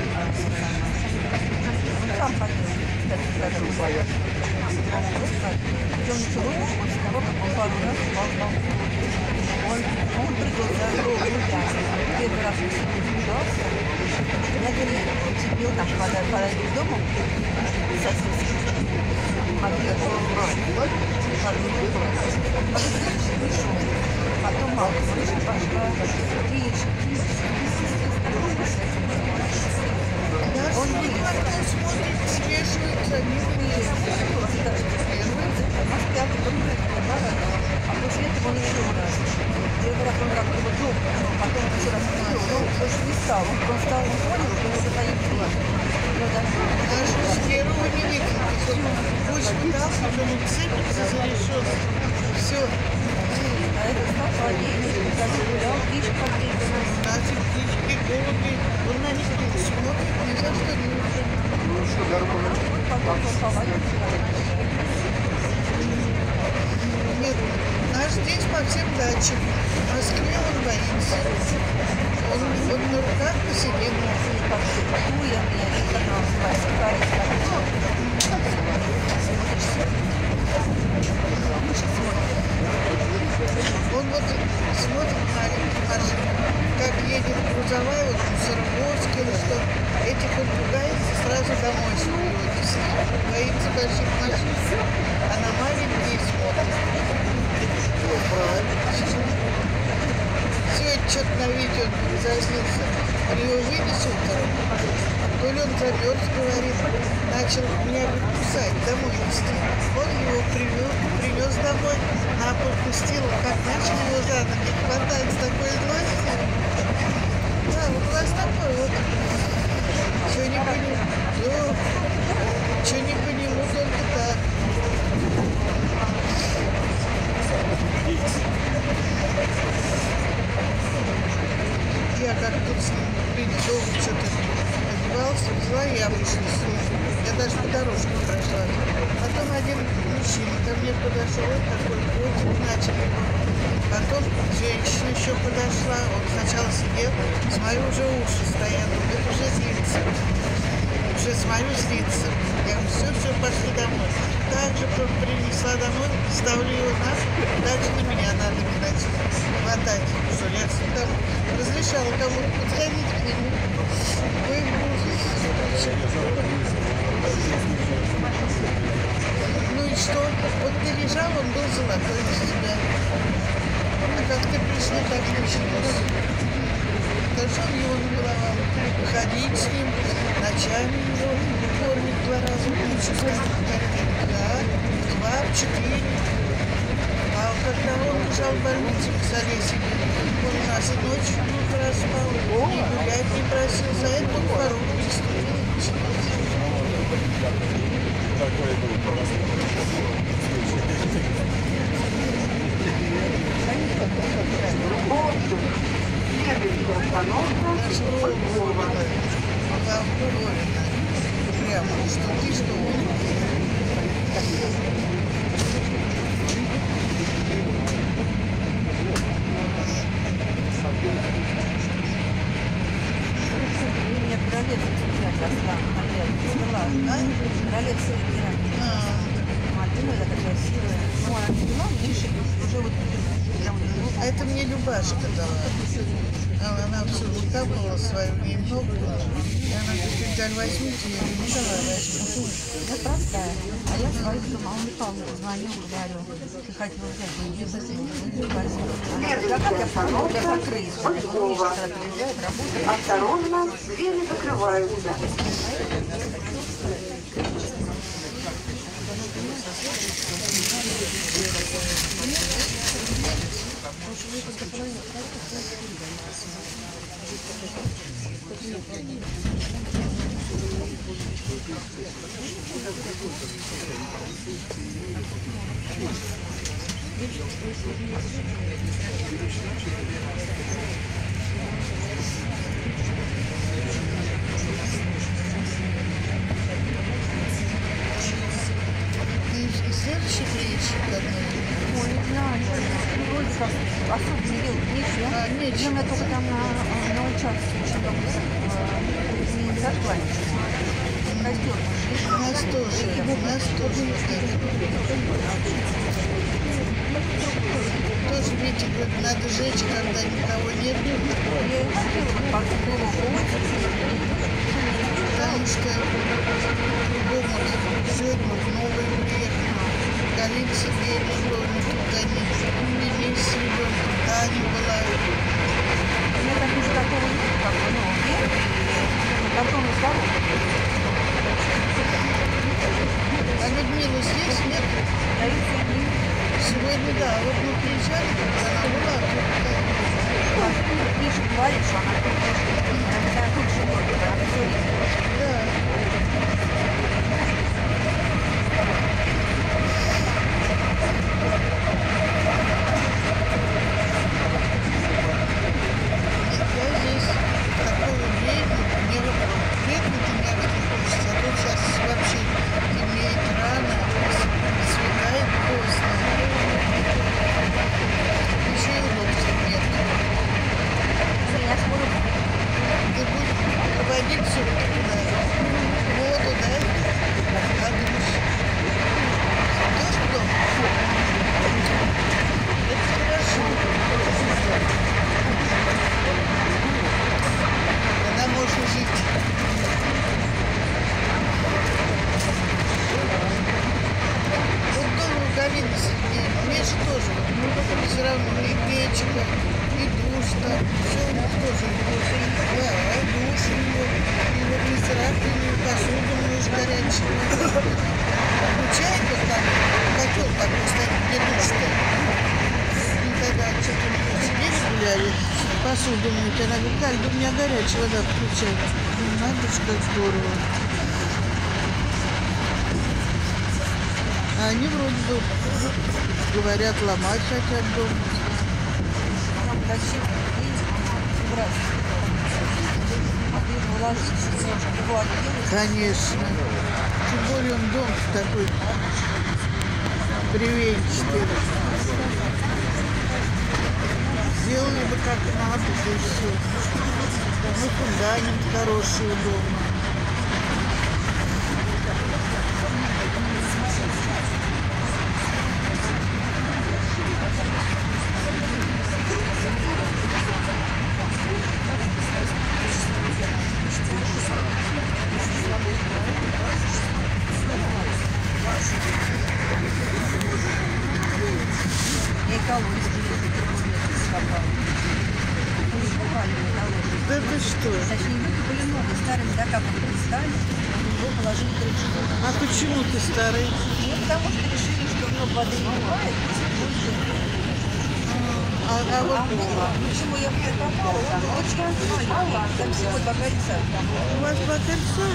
Он сам ходил, когда гуляет. Причем ничего не после того, как он пару раз упал в балкон. Он, он прыгал за дорогу гулять. Первый раз он испугался. Я говорю, он сидел там подальше дома, соседский. Потом мама пошла, тише, он не
смотрит, смешивается, не
а после этого он еще раз. Первый раз он как-то вот ну, потом еще раз видел, но больше не стал. Он просто стал, он понял, что это свои дела.
Даже с первого не выключить. Пусть пытался, потом он цепится за решетку. Все.
А это стал холодильник, когда гулял, птичка подвигана.
Значит, птички, голуби, он на них смотрит, ни за что не нужен.
Потом он повалился.
Нет, наш здесь по всем дачам. В Москве он боится. Он, он на руках посидит.
Хуя мне, это нам
Он вот смотрит на машину, как едет грузовая, вот мусоровозка или что. Этих он пугается, сразу домой сводит. Боится больших машин. А на маленькие смотрит. Сегодня что-то на видео зазлился. Он его вынес утром. То ли он замерз, говорит, начал меня кусать, домой нести. Он его привез, привез домой, на пол пустил, как начал его за ноги хватать с такой злостью. Да, вот у вас такой вот. Чего не понимаю, ну, чего не понимаю, только так. Я как тут с ним придел, что-то одевался, взяла яблочный сок. Я даже по дорожке прошла. Потом один мужчина ко мне подошел, такой котик, начал его. Потом женщина еще подошла, он сначала сидел, смотрю, уже уши стоят, он говорит, уже злится. Уже смотрю, злится. Я говорю, все, все, пошли домой. Также принесла домой, ставлю его на, дальше на меня надо кидать, хватать. Что я там разрешала кому-то подходить к нему. Ой, ужас. Ну и что? Вот ты лежал, он был золотой из тебя. А как ты пришли, так началось. Хорошо его набаловал. Ходить с ним, ночами его кормить два раза лучше, да, два, четыре. А когда он лежал в больнице в Солесе, он у нас и ночью много раз спал, и гулять не просил, за это он воровку приступил.
Следующая остановка
Прямо, что ты, что он.
У меня королевский киран росла, королевская, королевская киран. Мадина, это красивая.
Это мне Любашка дала. Она, она все выкапывала свою, ей много было. И она говорит, Галь, возьмите, я говорю, ну давай возьму.
Я простая. А я свою думала, он Михаилу позвонил, говорю, ты хотел взять, не не возьму. Она говорит, а как я помогу, я закрыюсь. Он Миша, когда приезжает, работает.
Осторожно, двери закрываются.
И следующий приезжий к одной.
Ой, не знаю, вроде как особо не видел, видишь, я,
А, нет,
я только там на, на участке очень много не закланчиваю. Костер,
У нас тоже, у нас тоже тоже, видите, говорит, надо жечь, когда никого нет.
я и хотела по
Потому что по-другому сегодня новые приехали. Галина Сергеевна была никуда не Денис с ребенком, Таня была.
У меня так уже такого нет, как бы, ну, вверх, и потом и здорово.
А Людмила здесь нет?
А если не
Сегодня, да, вот мы приезжали, когда она была, тут
Миша говорит, что она тут она тут живет, она все время.
да. Я здесь такого времени, мне вот бегать иногда не хочется, а тут сейчас вообще темнеет рано, светает поздно. Еще и лодки нет.
Я смотрю,
Ты будешь проводить все туда, воду, да? А душ? Тоже дома? Это хорошо. Она может жить. Вот дома у Галины Сергеевны, Миша тоже, все равно и печка, и душ там, все у них тоже. Да, и душ у нее, и вот и раковину, и посуду у нее горячая. Включает вот там, котел такой стоит, где душ-то. И когда что-то у нее сидели, гуляли, посуду мыть, она говорит, Галь, да у меня горячая вода включает. Ну, надо же, как здорово. А они вроде бы говорят, ломать хотят дом.
там красиво, и убрать. А ты выложишь, немножко влаги делаешь.
Конечно. Тем более он дом такой бревенчатый. Сделали бы как надо, да и все. Ну, фундамент хороший у дома.
Я экологически сказала.
Да ты что?
Точнее, выкопали много, старыми докапывали стали, его положили крышу.
А почему ты старый?
Ну, потому что решили, что много воды не бывает, больше.
А, а вот
А почему я попала? Там очень маленький, там всего два кольца.
у вас два кольца?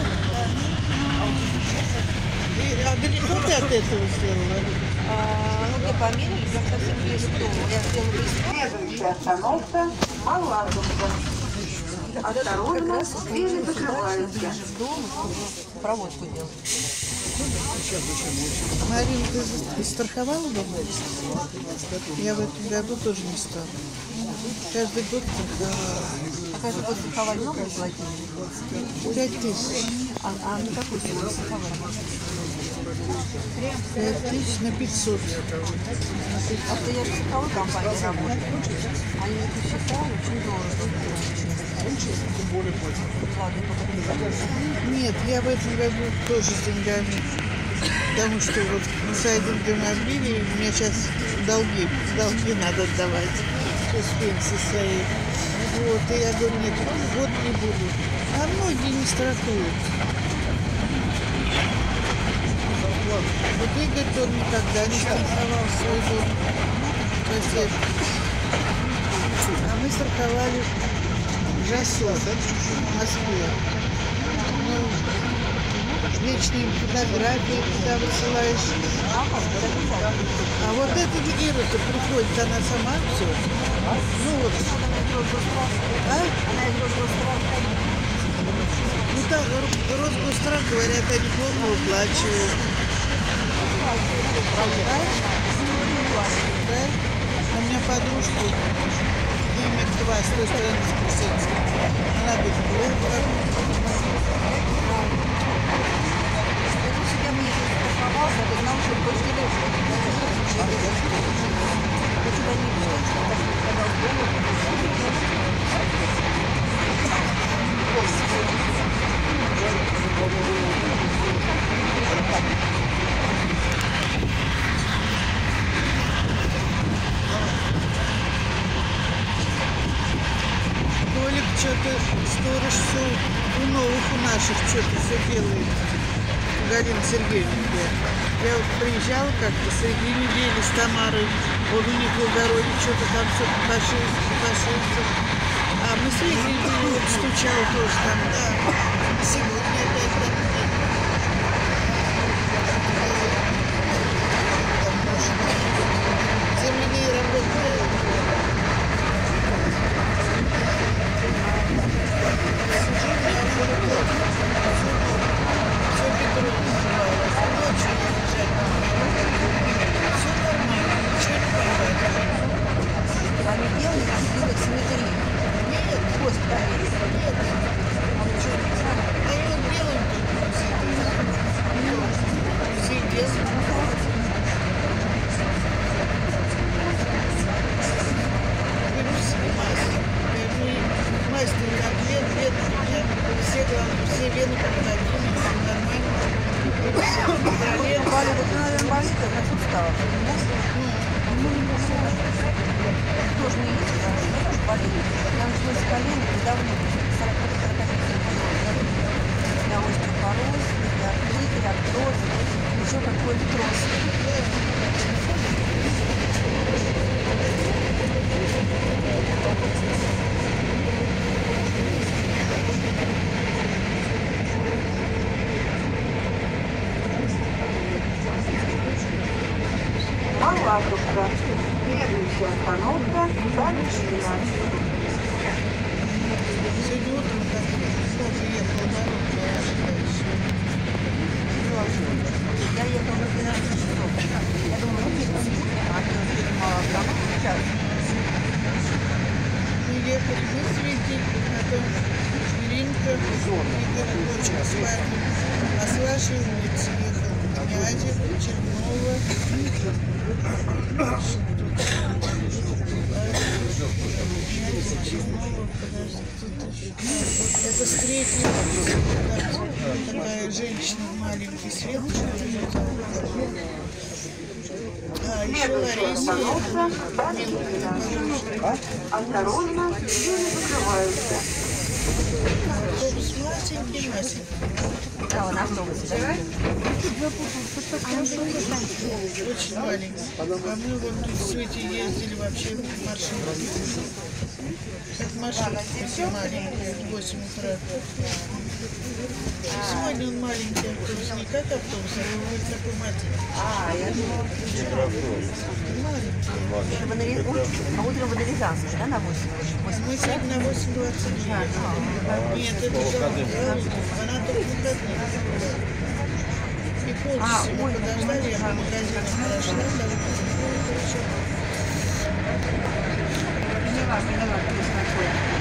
И, а далеко ты от этого сделала?
А, ну, где померили, прям совсем ближе к дому. Я сделала весну.
Следующая остановка – Малазовка. Осторожно, двери закрываются.
Ближе к дому, чтобы проводку делать.
Марин, ты за- страховала дом? Я в этом году тоже не стала. Каждый год страховала.
Каждый год страховали много платили?
Пять тысяч.
А, а на какую сумму страховали?
пять тысяч на пятьсот.
А что я же в какой компании работаю? Они это считают очень дорого. Ладно, пока.
Нет, я в этом году тоже с деньгами. Потому что вот на сайдинговом обливе у меня сейчас долги, долги надо отдавать. Из пенсии своей. Вот, и я говорю, нет, год не буду. А многие не страхуют. Вот Игорь, он никогда не страховал свой дом. Последний. А мы страховали ЖАСО в Москве. Ну, вечные фотографии, куда высылаешь. А вот эта Ира-то приходит, она сама все. Ну вот. А? Ну там Росгострах, говорят, они плохо выплачивают. Да? Да? У меня подружка, номер два, с той стороны Воскресенска. Она говорит, плохо.
Я бы не страховался, я бы знал, что больше не лежит. Я туда не вижу, что я когда в голову.
Толик что-то, сторож все у новых, у наших что-то все делает. Галина Сергеевна. Я вот приезжала как-то среди недели с Тамарой. Вот у них в огороде что-то там все пошился, пошился. А мы среди недели вот стучал тоже там, да. Сегодня опять там. Земляные работают.
Они делали какие-то симметрии. Нет, кость проверили. Нет. А вы что, не знали?
А он белым сидел. Мастер как лет, лет, все, главное, все вены проходили, нормально.
Бали, вот, наверное, болит, а на суставах. Тоже не есть, потому что я тоже болею. Я началась с колена, недавно сорок пять на остеопороз, артрит, артроз, еще какой-то троз.
Малаховка. Следующая остановка Станичина.
Сегодня утром как тоже ехал дорогу, я ожидаю.
Я ехала на двенадцать часов. Я думаю, ну, где-то а ты думала, там сейчас.
Мы ехали, мы светили, потом Иринка, Игорь, дочка с вами. А с вашей улицы ехал Князев, Чернова. Это с третьего, такая женщина, маленький свет. А, еще Лариса.
Осторожно, двери закрываются.
Автобус масенький, масенький.
Да, на автобусе, да?
Очень маленький. А мы вот тут в Свете ездили вообще в маршрутке. Как маршрутка маленькая, в восемь утра. Сегодня он маленький автобус, не как автобус, а вот такой маленький.
А, я думала,
Маленький.
это на Ри- а утром в Рязанске, да, на восемь?
Мы сегодня на восемь двадцать девять. Нет, это же она только выходные. И полчаса мы подождали, я по магазинам прошла, там хорошо.
Поняла, поняла, что это такое.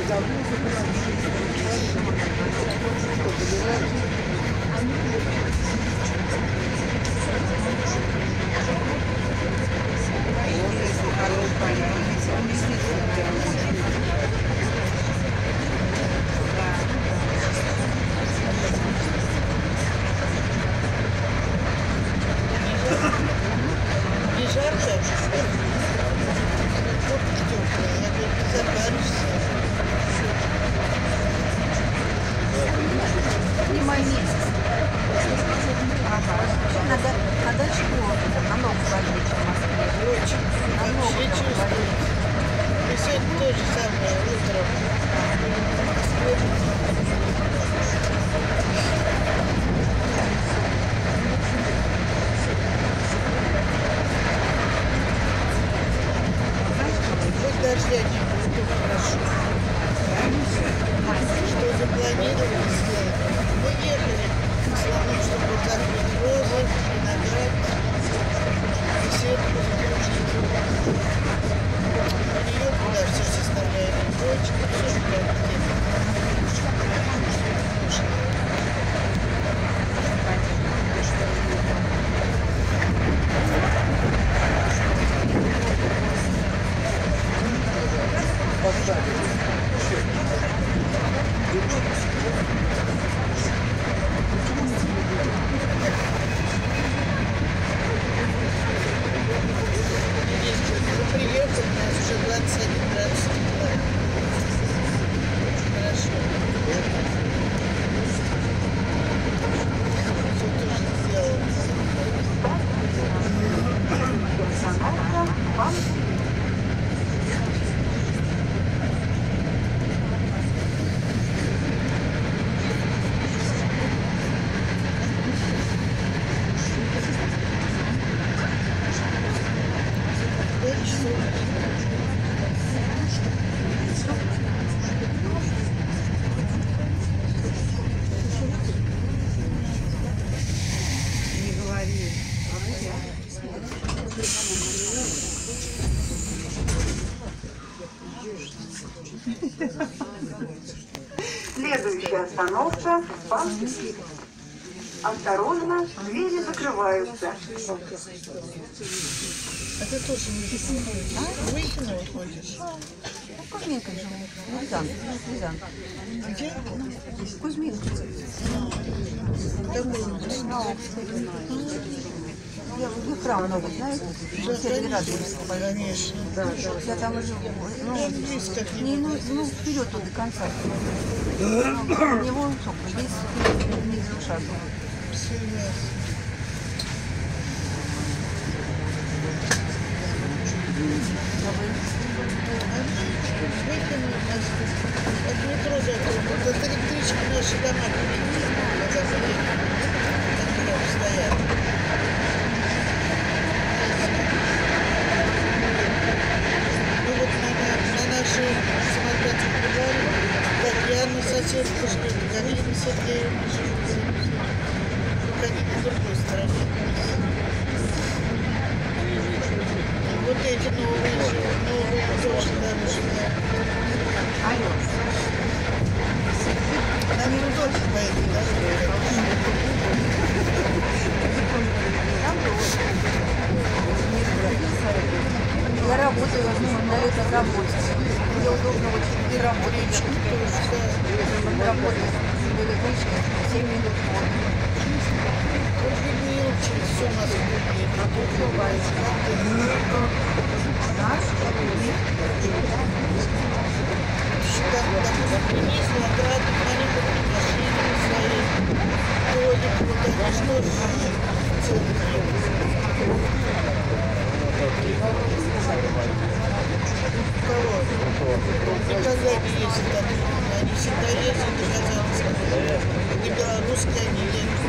Не жарко? Куртка теплая, я говорю, не запаришься.
Снимай месяц. Ага. Надо, а дальше плохо, намного больнее, чем в Москве.
Очень.
Намного
Вообще чувствую. И сегодня то же самое утром. Хоть дождя не будет, хорошо. Что запланировали сделать? Мы ехали, слава, чтобы закрыть розы, виноград, беседку. У нее туда все составляет дочка, все как приехали, у нас уже двадцать один градус тепла. Хорошо. Все тоже сделано. пять часов.
Не говори.
Следующая остановка – Панфилов. Осторожно, двери закрываются.
А ты тоже не Выхино ходишь?
Ну, Кузьминка же. Рязан. Рязан.
Где?
Кузьминка. Я люблю храм новый, знаете? Северодвинского.
Конечно.
Да, я там живу. Ну,
близко к
не,
нему.
ну, ну, вперед до конца. У него только здесь внизу шагу.
Все ясно. Выхино у нас от метро закрыто. Вот от электрички наши дома перейти, когда мы ехали. Они там стоят. Ну вот на, на нашей самокате прибавили. Татьяна, соседка, живет, Галина Сергеевна живет. Только они на другой стороне. Вот эти новые, новые тоже там живут. На миру тоже по этой дороге.
Я работаю, на это работать. Мне удобно очень где работать. Работать в электричке семь минут.
Вот виднее через всю Москву допустим, принесли ограду, они купили машину свои, ходят, вот это что же целый день. Кого? Никогда не ездят оттуда, они всегда ездят и хотят, не белорусские, они ездят.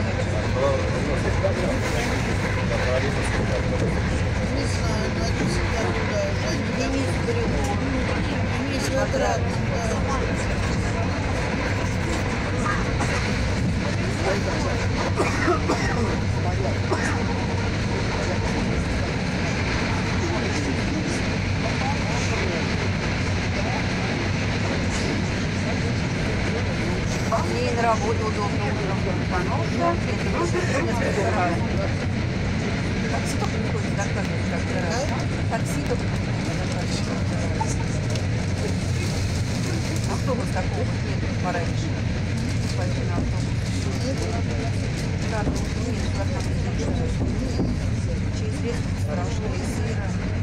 Не знаю, они всегда туда уже, они не в Берегу, они в Отрадном, да.
на работе удобно утром. Такси только приходит заказывать как-то раз. Такси только приходит заказывать как-то раз. Автобус такого нет пораньше. Пойти на автобус. Да, ну, нет, там через лес страшно, и сыро.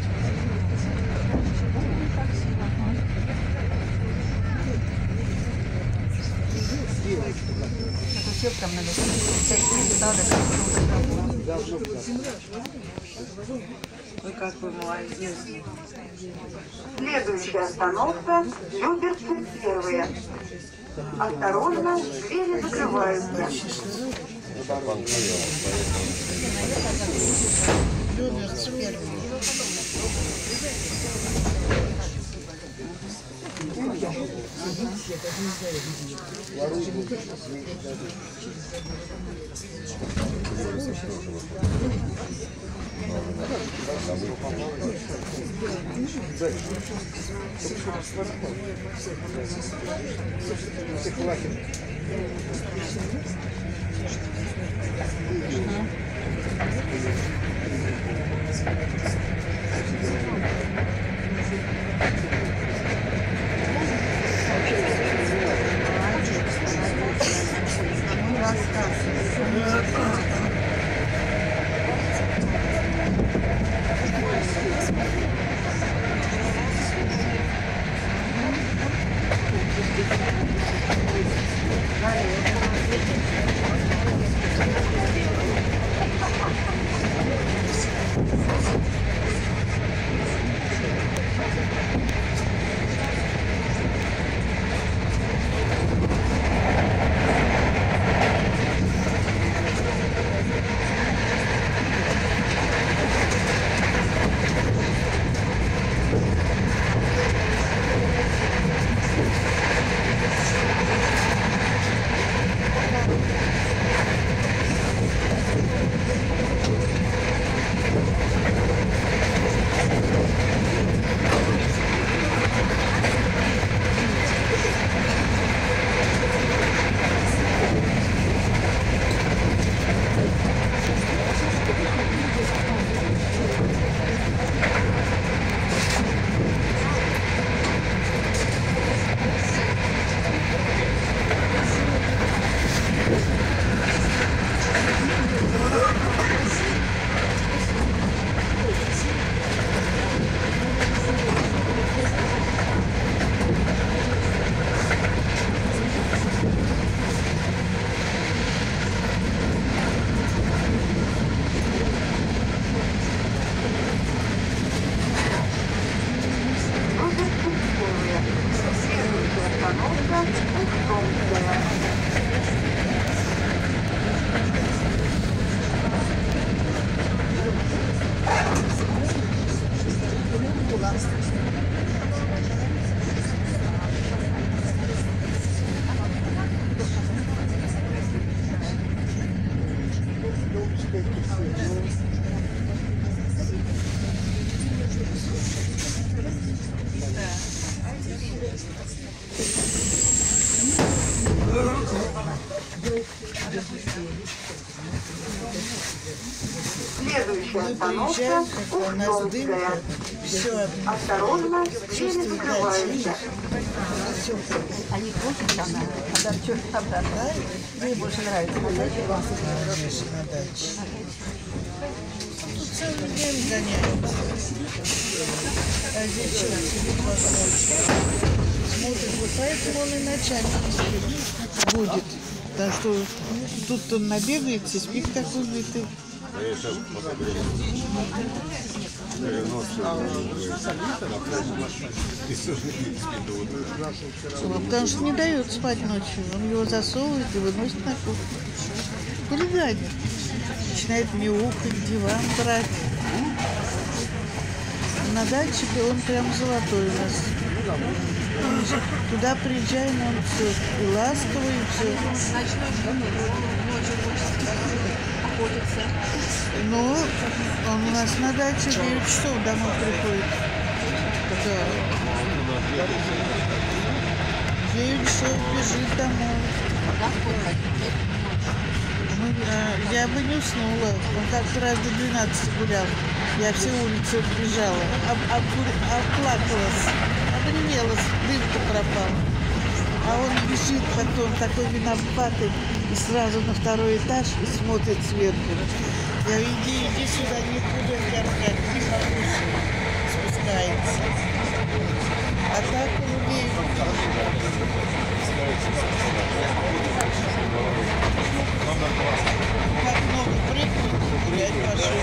Все там надо всякие сады,
Ой, как вы молодец.
Следующая остановка Люберцы первые. Осторожно, двери закрываются.
Люберцы первые.
Следующая остановка
Приезжаем, как у нас дым,
Уфтомская.
все
Осторожно, двери закрываются.
Они просят там, а там что там, да? Мне больше нравится на даче.
конечно, на даче. Тут целый день гоняют. А здесь что, сидит вокруг, смотрит, вот поэтому он и начальник будет. Потому что тут он набегается, спит как убитый. Потому что не дает спать ночью. Он его засовывает и выносит на кухню. Хулиганит. Начинает мяукать, диван брать. На даче он прям золотой у нас. Туда приезжаем, он все и ласковый, и все.
Ночной живет, ночью хочется охотиться.
Ну, он у нас на даче девять часов домой приходит. Да. девять часов бежит домой. Мы, а, я бы не уснула. Он как-то раз до двенадцати гулял. Я все улицы бежала, об, обгу- оплакалась, обревелась, дым-то пропал. А он бежит потом такой виноватый и сразу на второй этаж и смотрит сверху. Я иди, иди сюда, не буду я опять, не могу, спускается. А так он умеет. Как много прыгнуть, гулять пошел.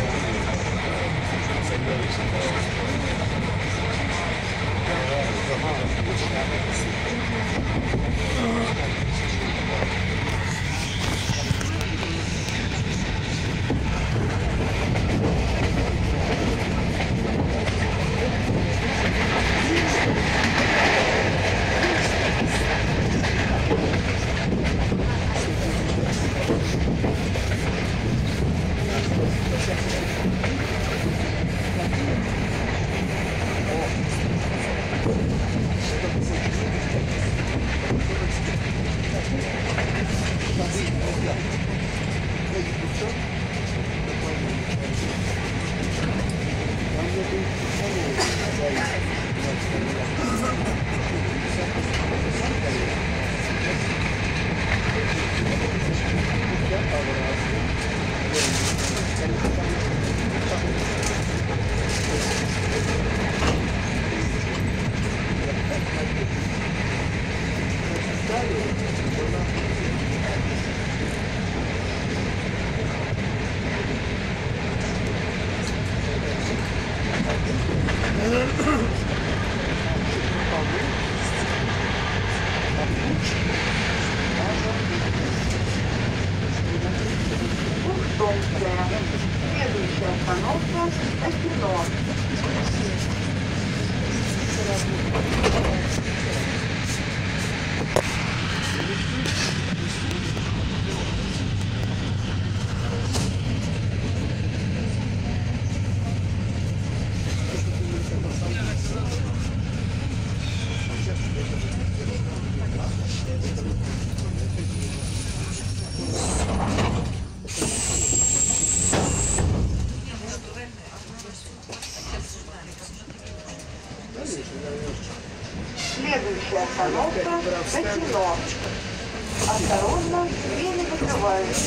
Следующая остановка – Окино. Следующая остановка – Окино. Осторожно, двери закрываются.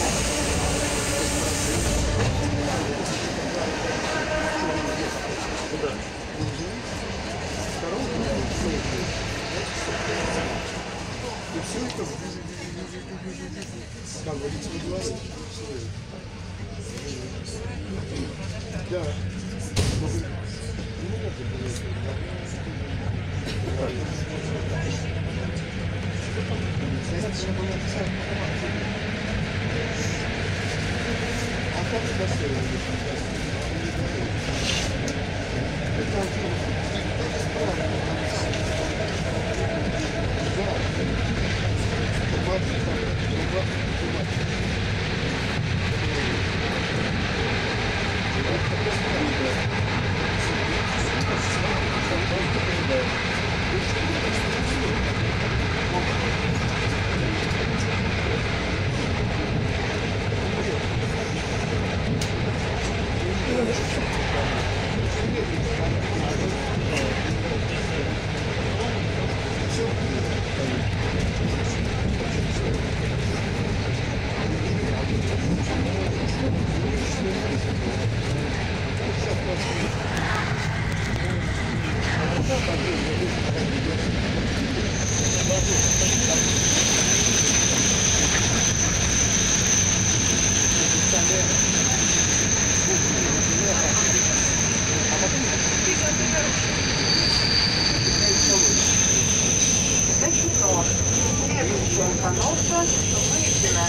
Окино. Следующая остановка – Выпино.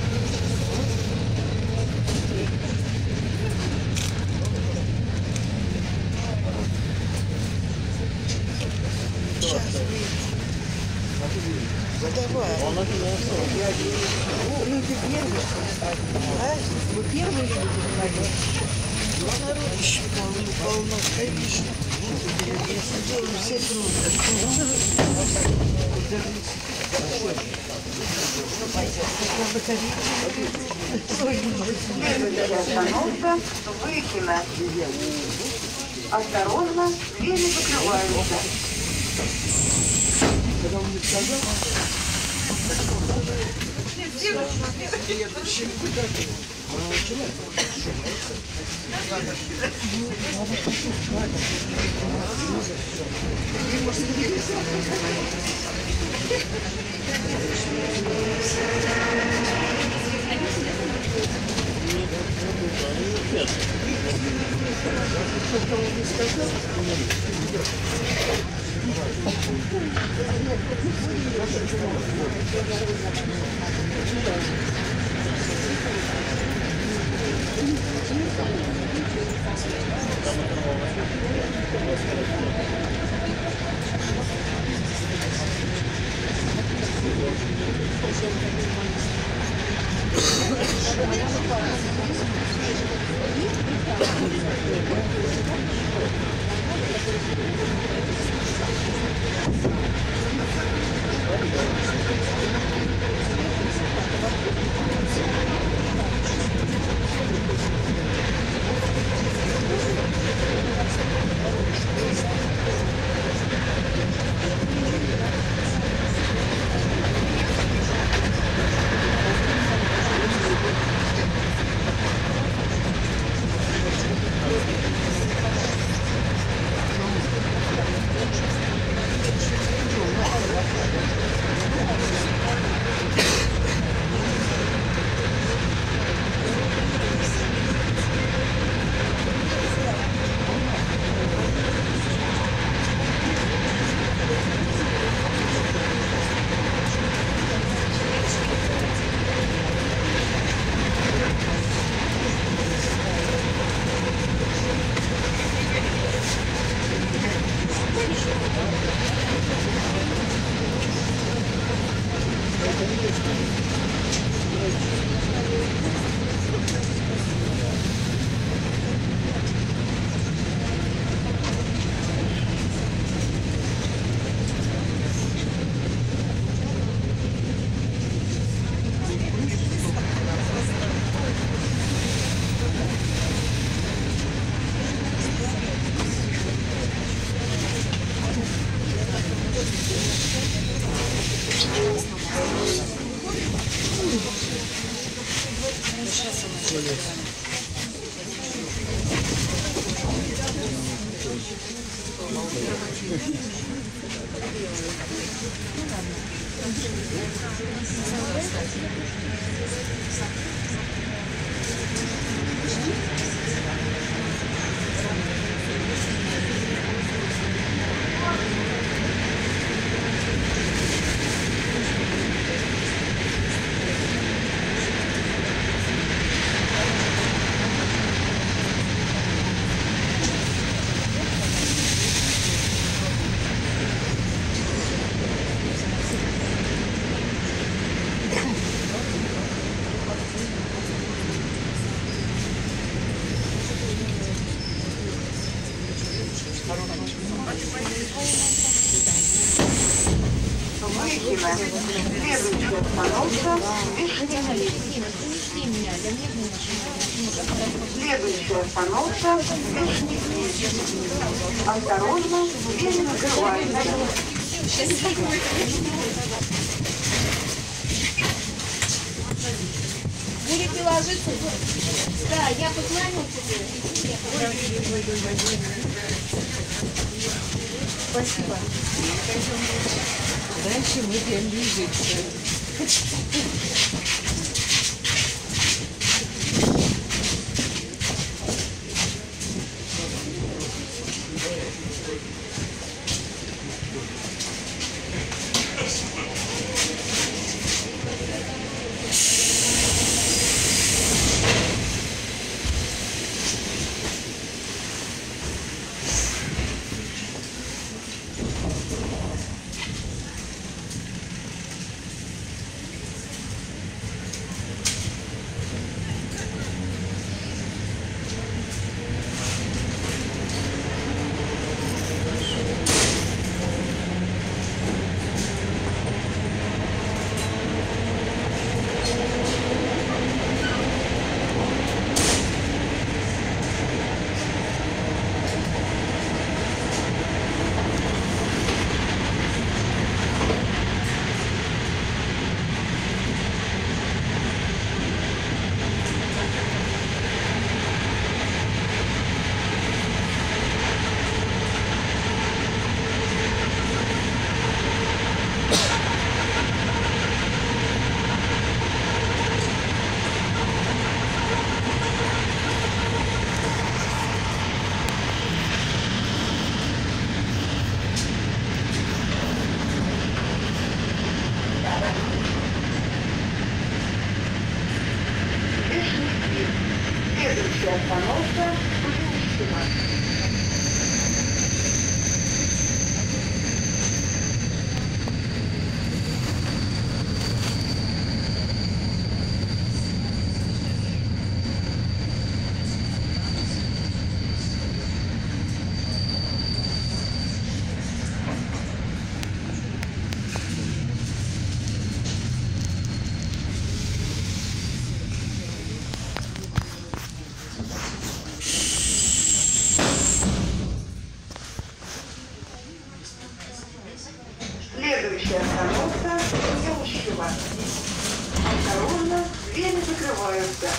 Давай. Ну, ты первый, а? Вы первый люди, народище полно, полно, конечно.
Остановка Выкина. Осторожно, двери закрываются. Выкина. Следующая остановка Вишневский. Следующая остановка Вишневский. Осторожно, двери закрываются.
Будете ложиться? Да, я поклонился. Спасибо. Дальше мы будем двигаться.
Следующая остановка Путиловщина. Следующая остановка Путиловщина. Осторожно, двери закрываются.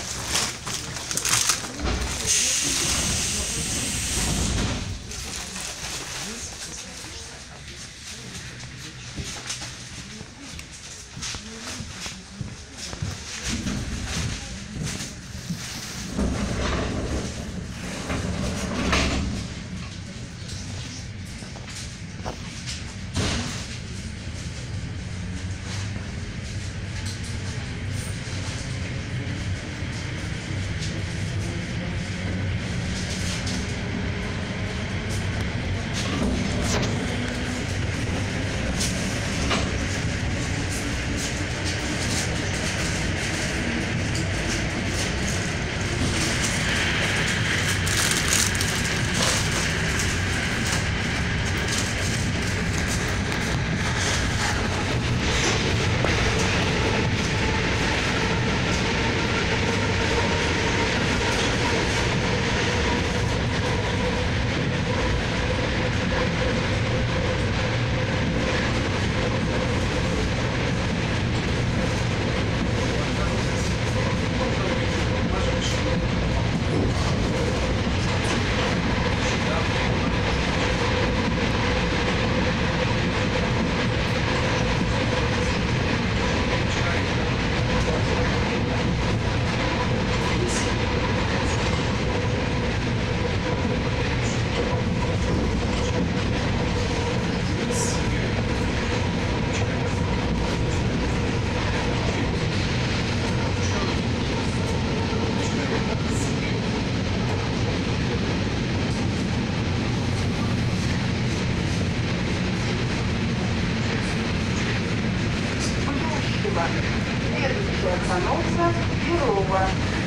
Следующая остановка Перова.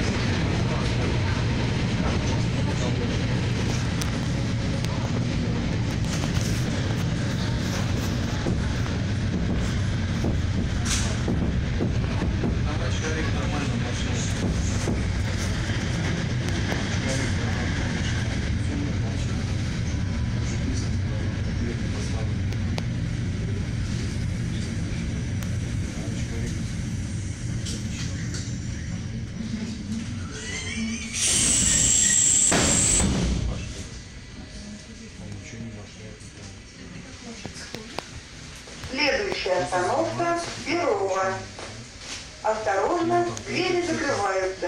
Следующая остановка Перова. Осторожно, двери закрываются.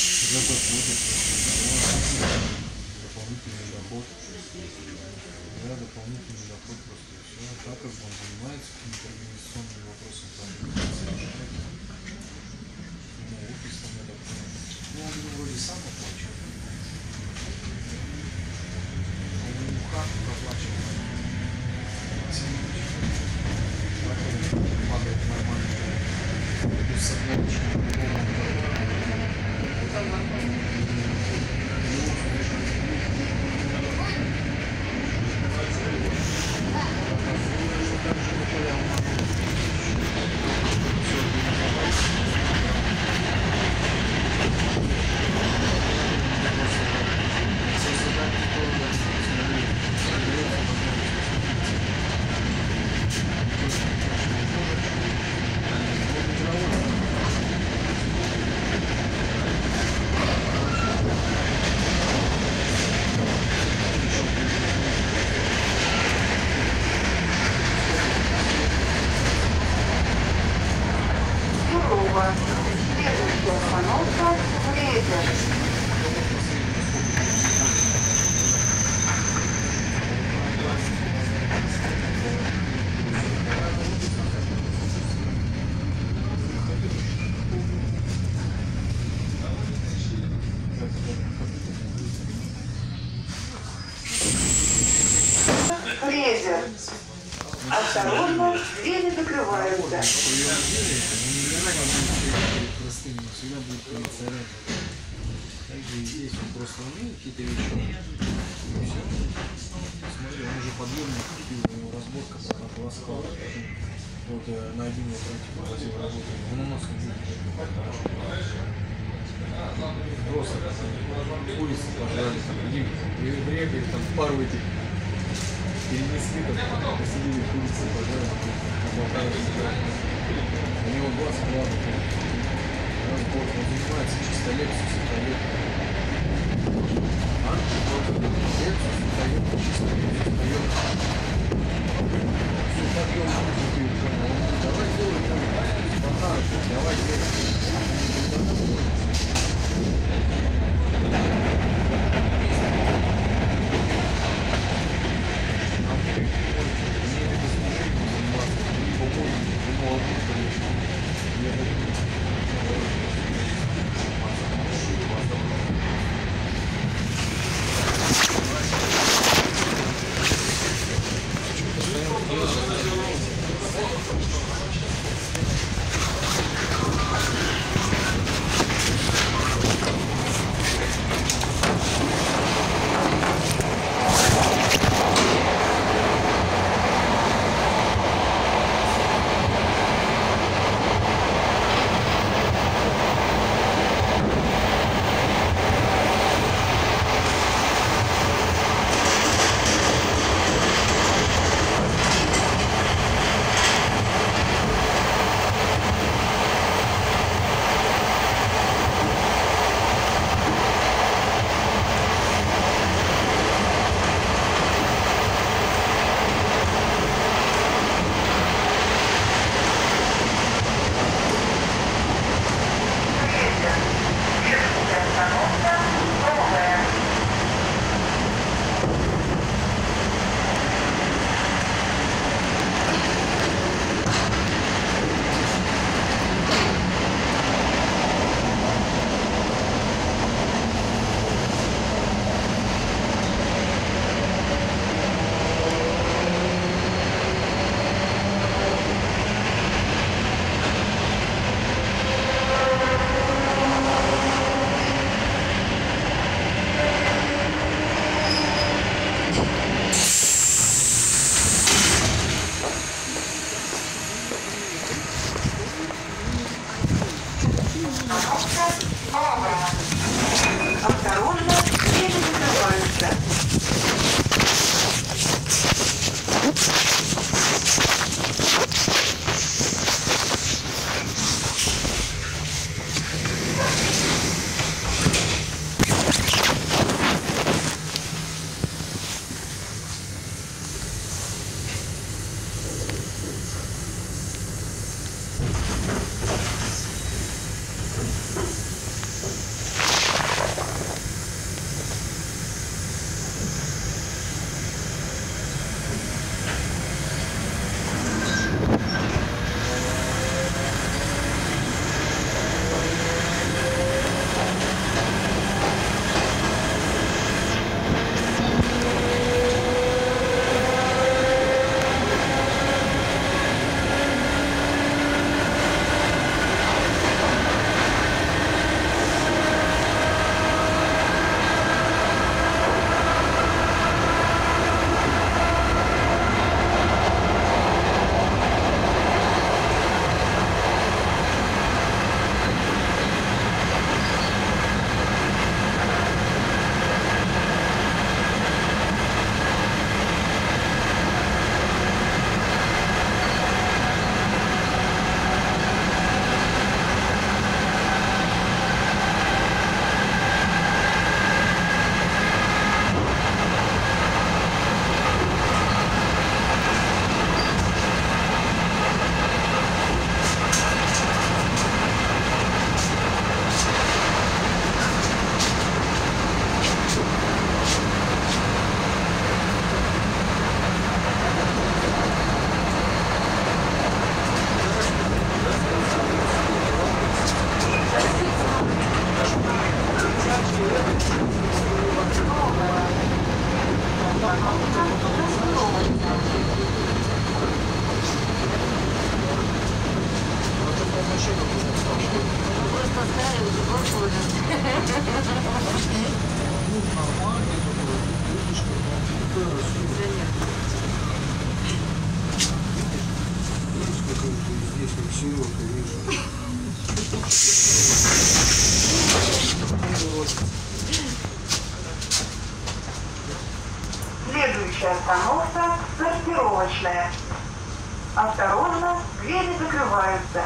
Дополнительный доход. Да, дополнительный доход просто и все. Так как он занимается какими-то организационными вопросами, там, ну, офис там, я так понимаю. Ну, он вроде сам оплачивает. Он ему хату проплачивает. Падает нормально. Плюс с одной
Следующая остановка Лезер. Приветствую.
своем деле, он никогда не будет перед простыми, он всегда будет перед царем. Также и здесь он просто умеет какие-то вещи. И все. Смотри, он уже подъемник купил, у него разборка была на полоскала. Вот э, на один я практику возил работу. Он у нас не будет. Просто курицы пожрали, там, приехали, там пару этих перенесли, там, посидели курицы пожрали, поболтали. У него глаз главный. Разбор, он занимается чисто Lexus, Toyota. А? Lexus, Toyota, чисто Toyota. Все подъемно купил, понял? Давай делай, давай, давай делай.
Осторожно, двери закрываются.
машину будет ставить.
Просто старый уже проходит.
Ну, нормальный такой, видишь, как он видишь, какой ты здесь, как Серега, вижу.
Следующая остановка – сортировочная. Осторожно, двери закрываются.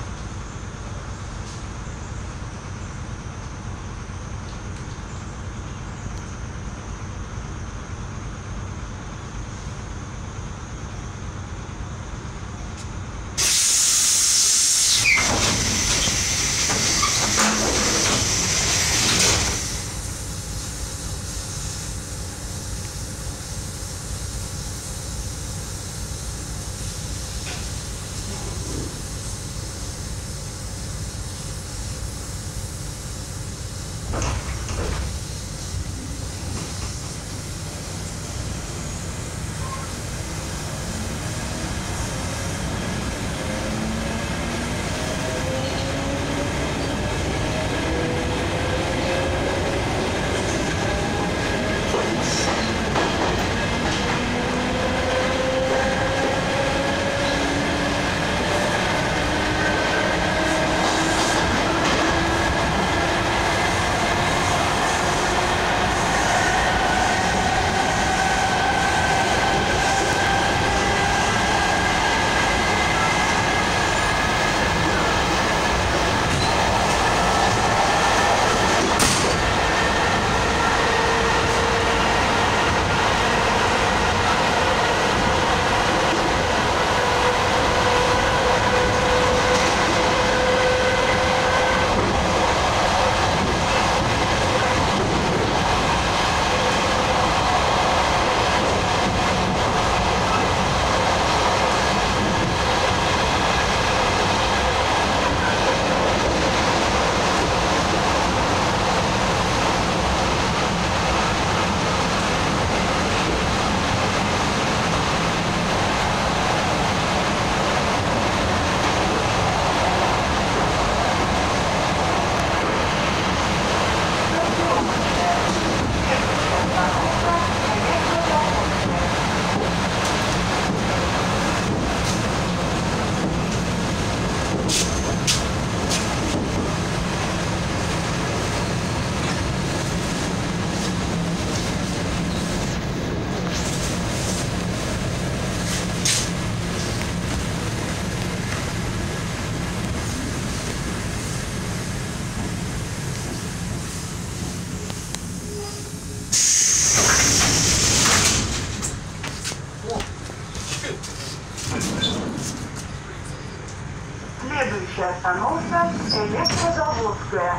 Следующая остановка – Электрозаводская.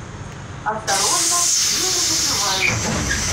Осторожно, двери закрываются.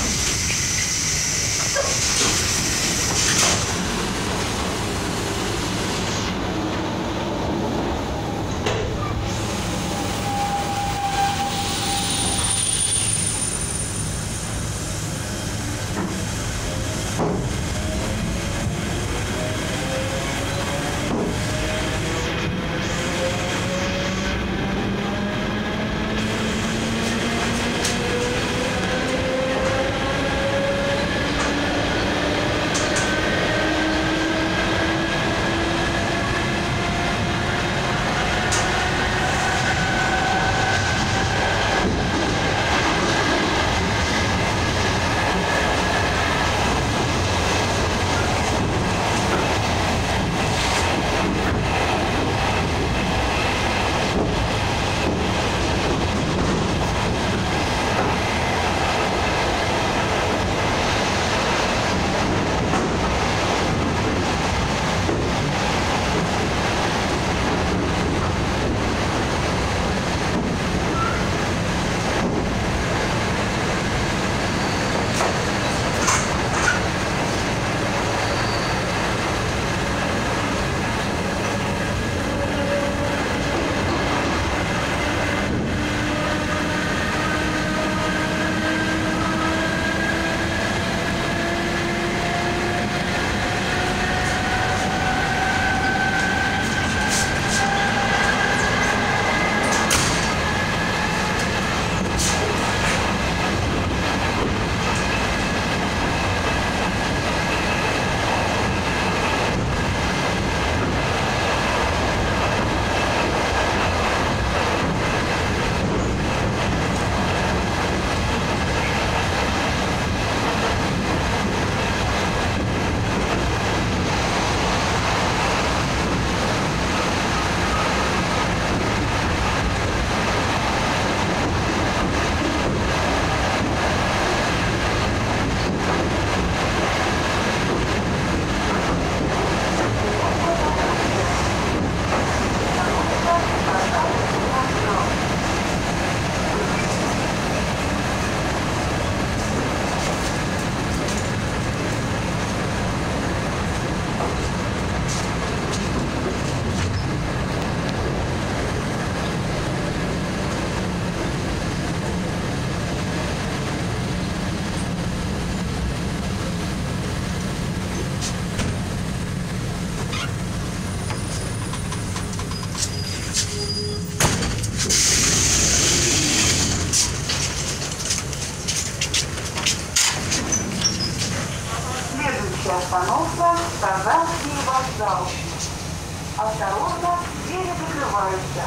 Казанский вокзал. Осторожно, двери закрываются.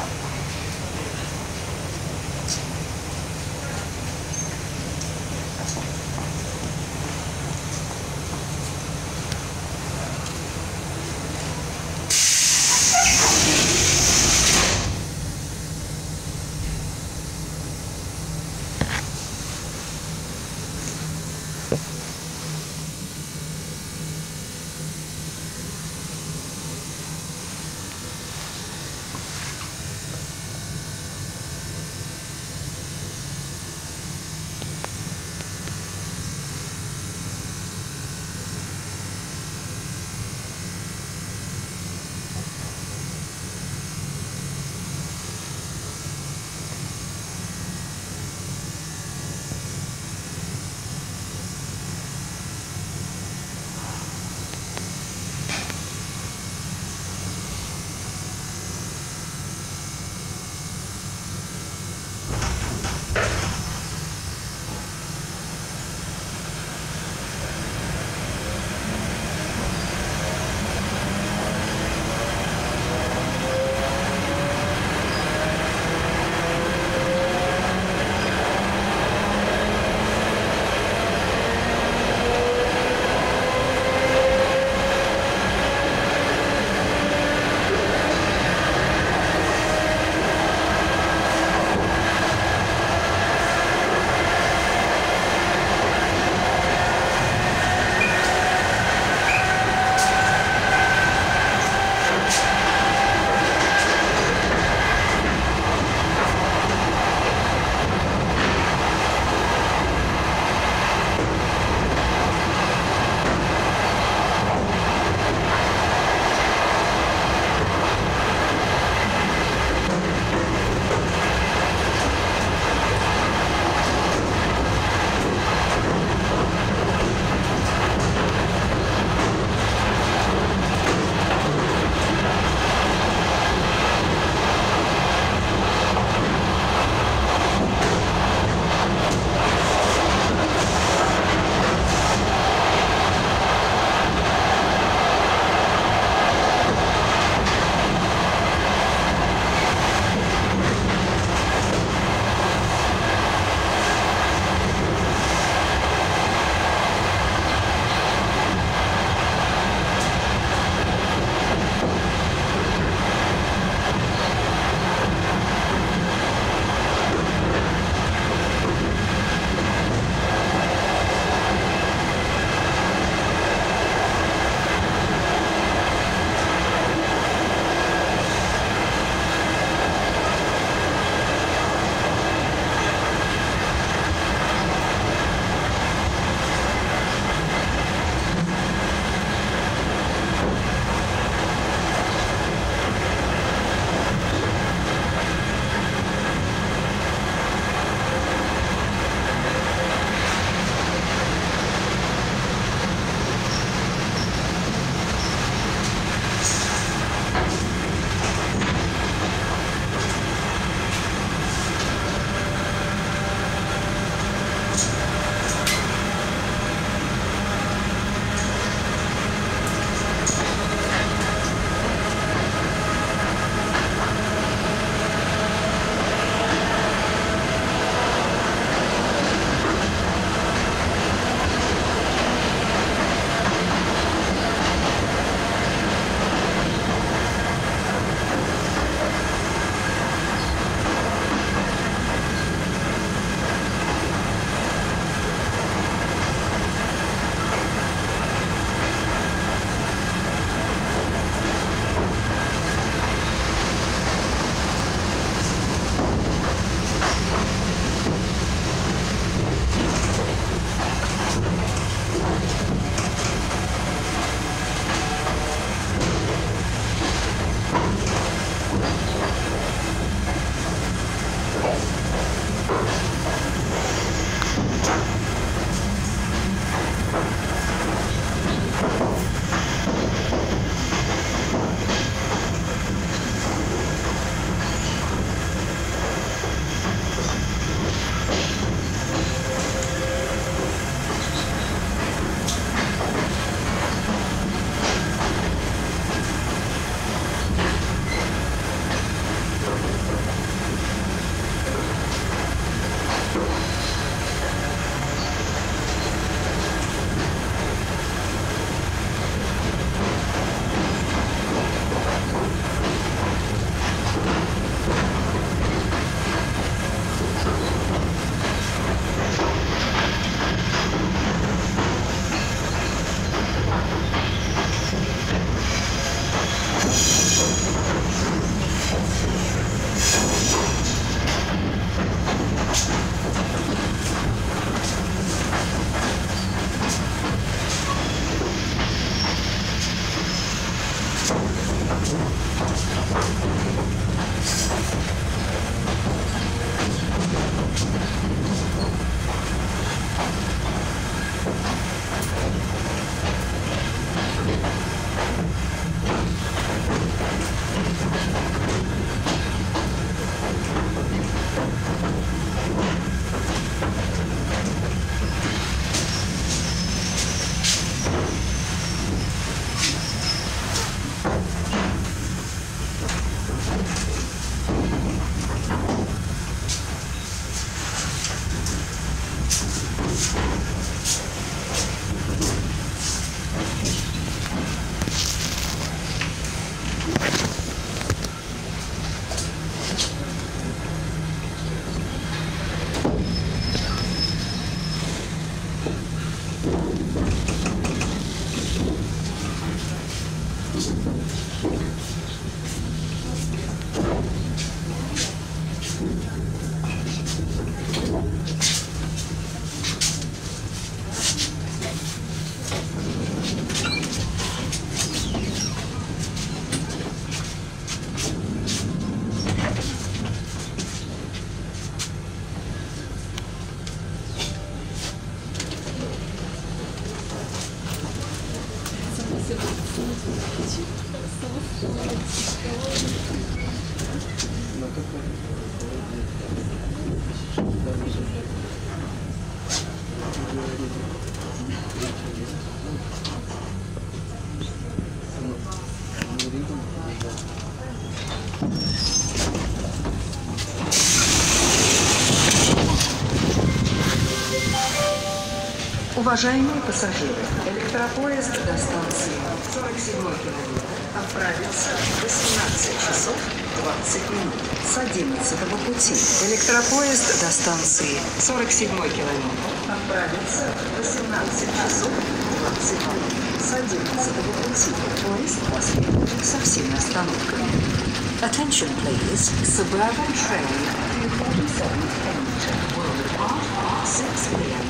Уважаемые пассажиры, электропоезд до станции сорок седьмой километр отправится в восемнадцать часов двадцать минут с одиннадцатого пути. Электропоезд до станции сорок седьмой километр отправится в восемнадцать часов двадцать минут с одиннадцатого пути. Поезд последует со всеми остановками. Attention please, suburban train two forty-seven will depart at six p m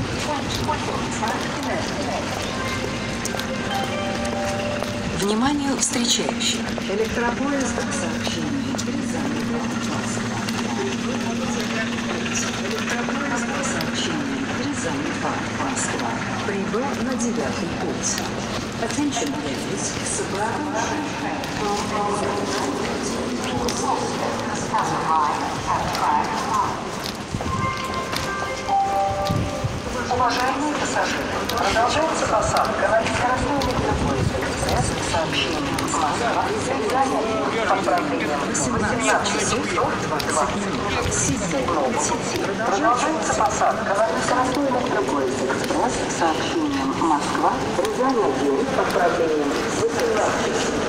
Вниманию встречающих. Электропоезд сообщение Рязань-Москва. Электропоезд сообщение Рязань-Москва прибыл на девятый путь. Attention please, suburban train Уважаемые пассажиры, продолжается посадка на скоростной электропоезд «Экспресс» с сообщением Москва, Рязань, отправлением восемнадцать часов двадцать минут. Продолжается посадка на скоростной электропоезд «Экспресс» с сообщением Москва, Рязань, отправлением восемнадцать часов.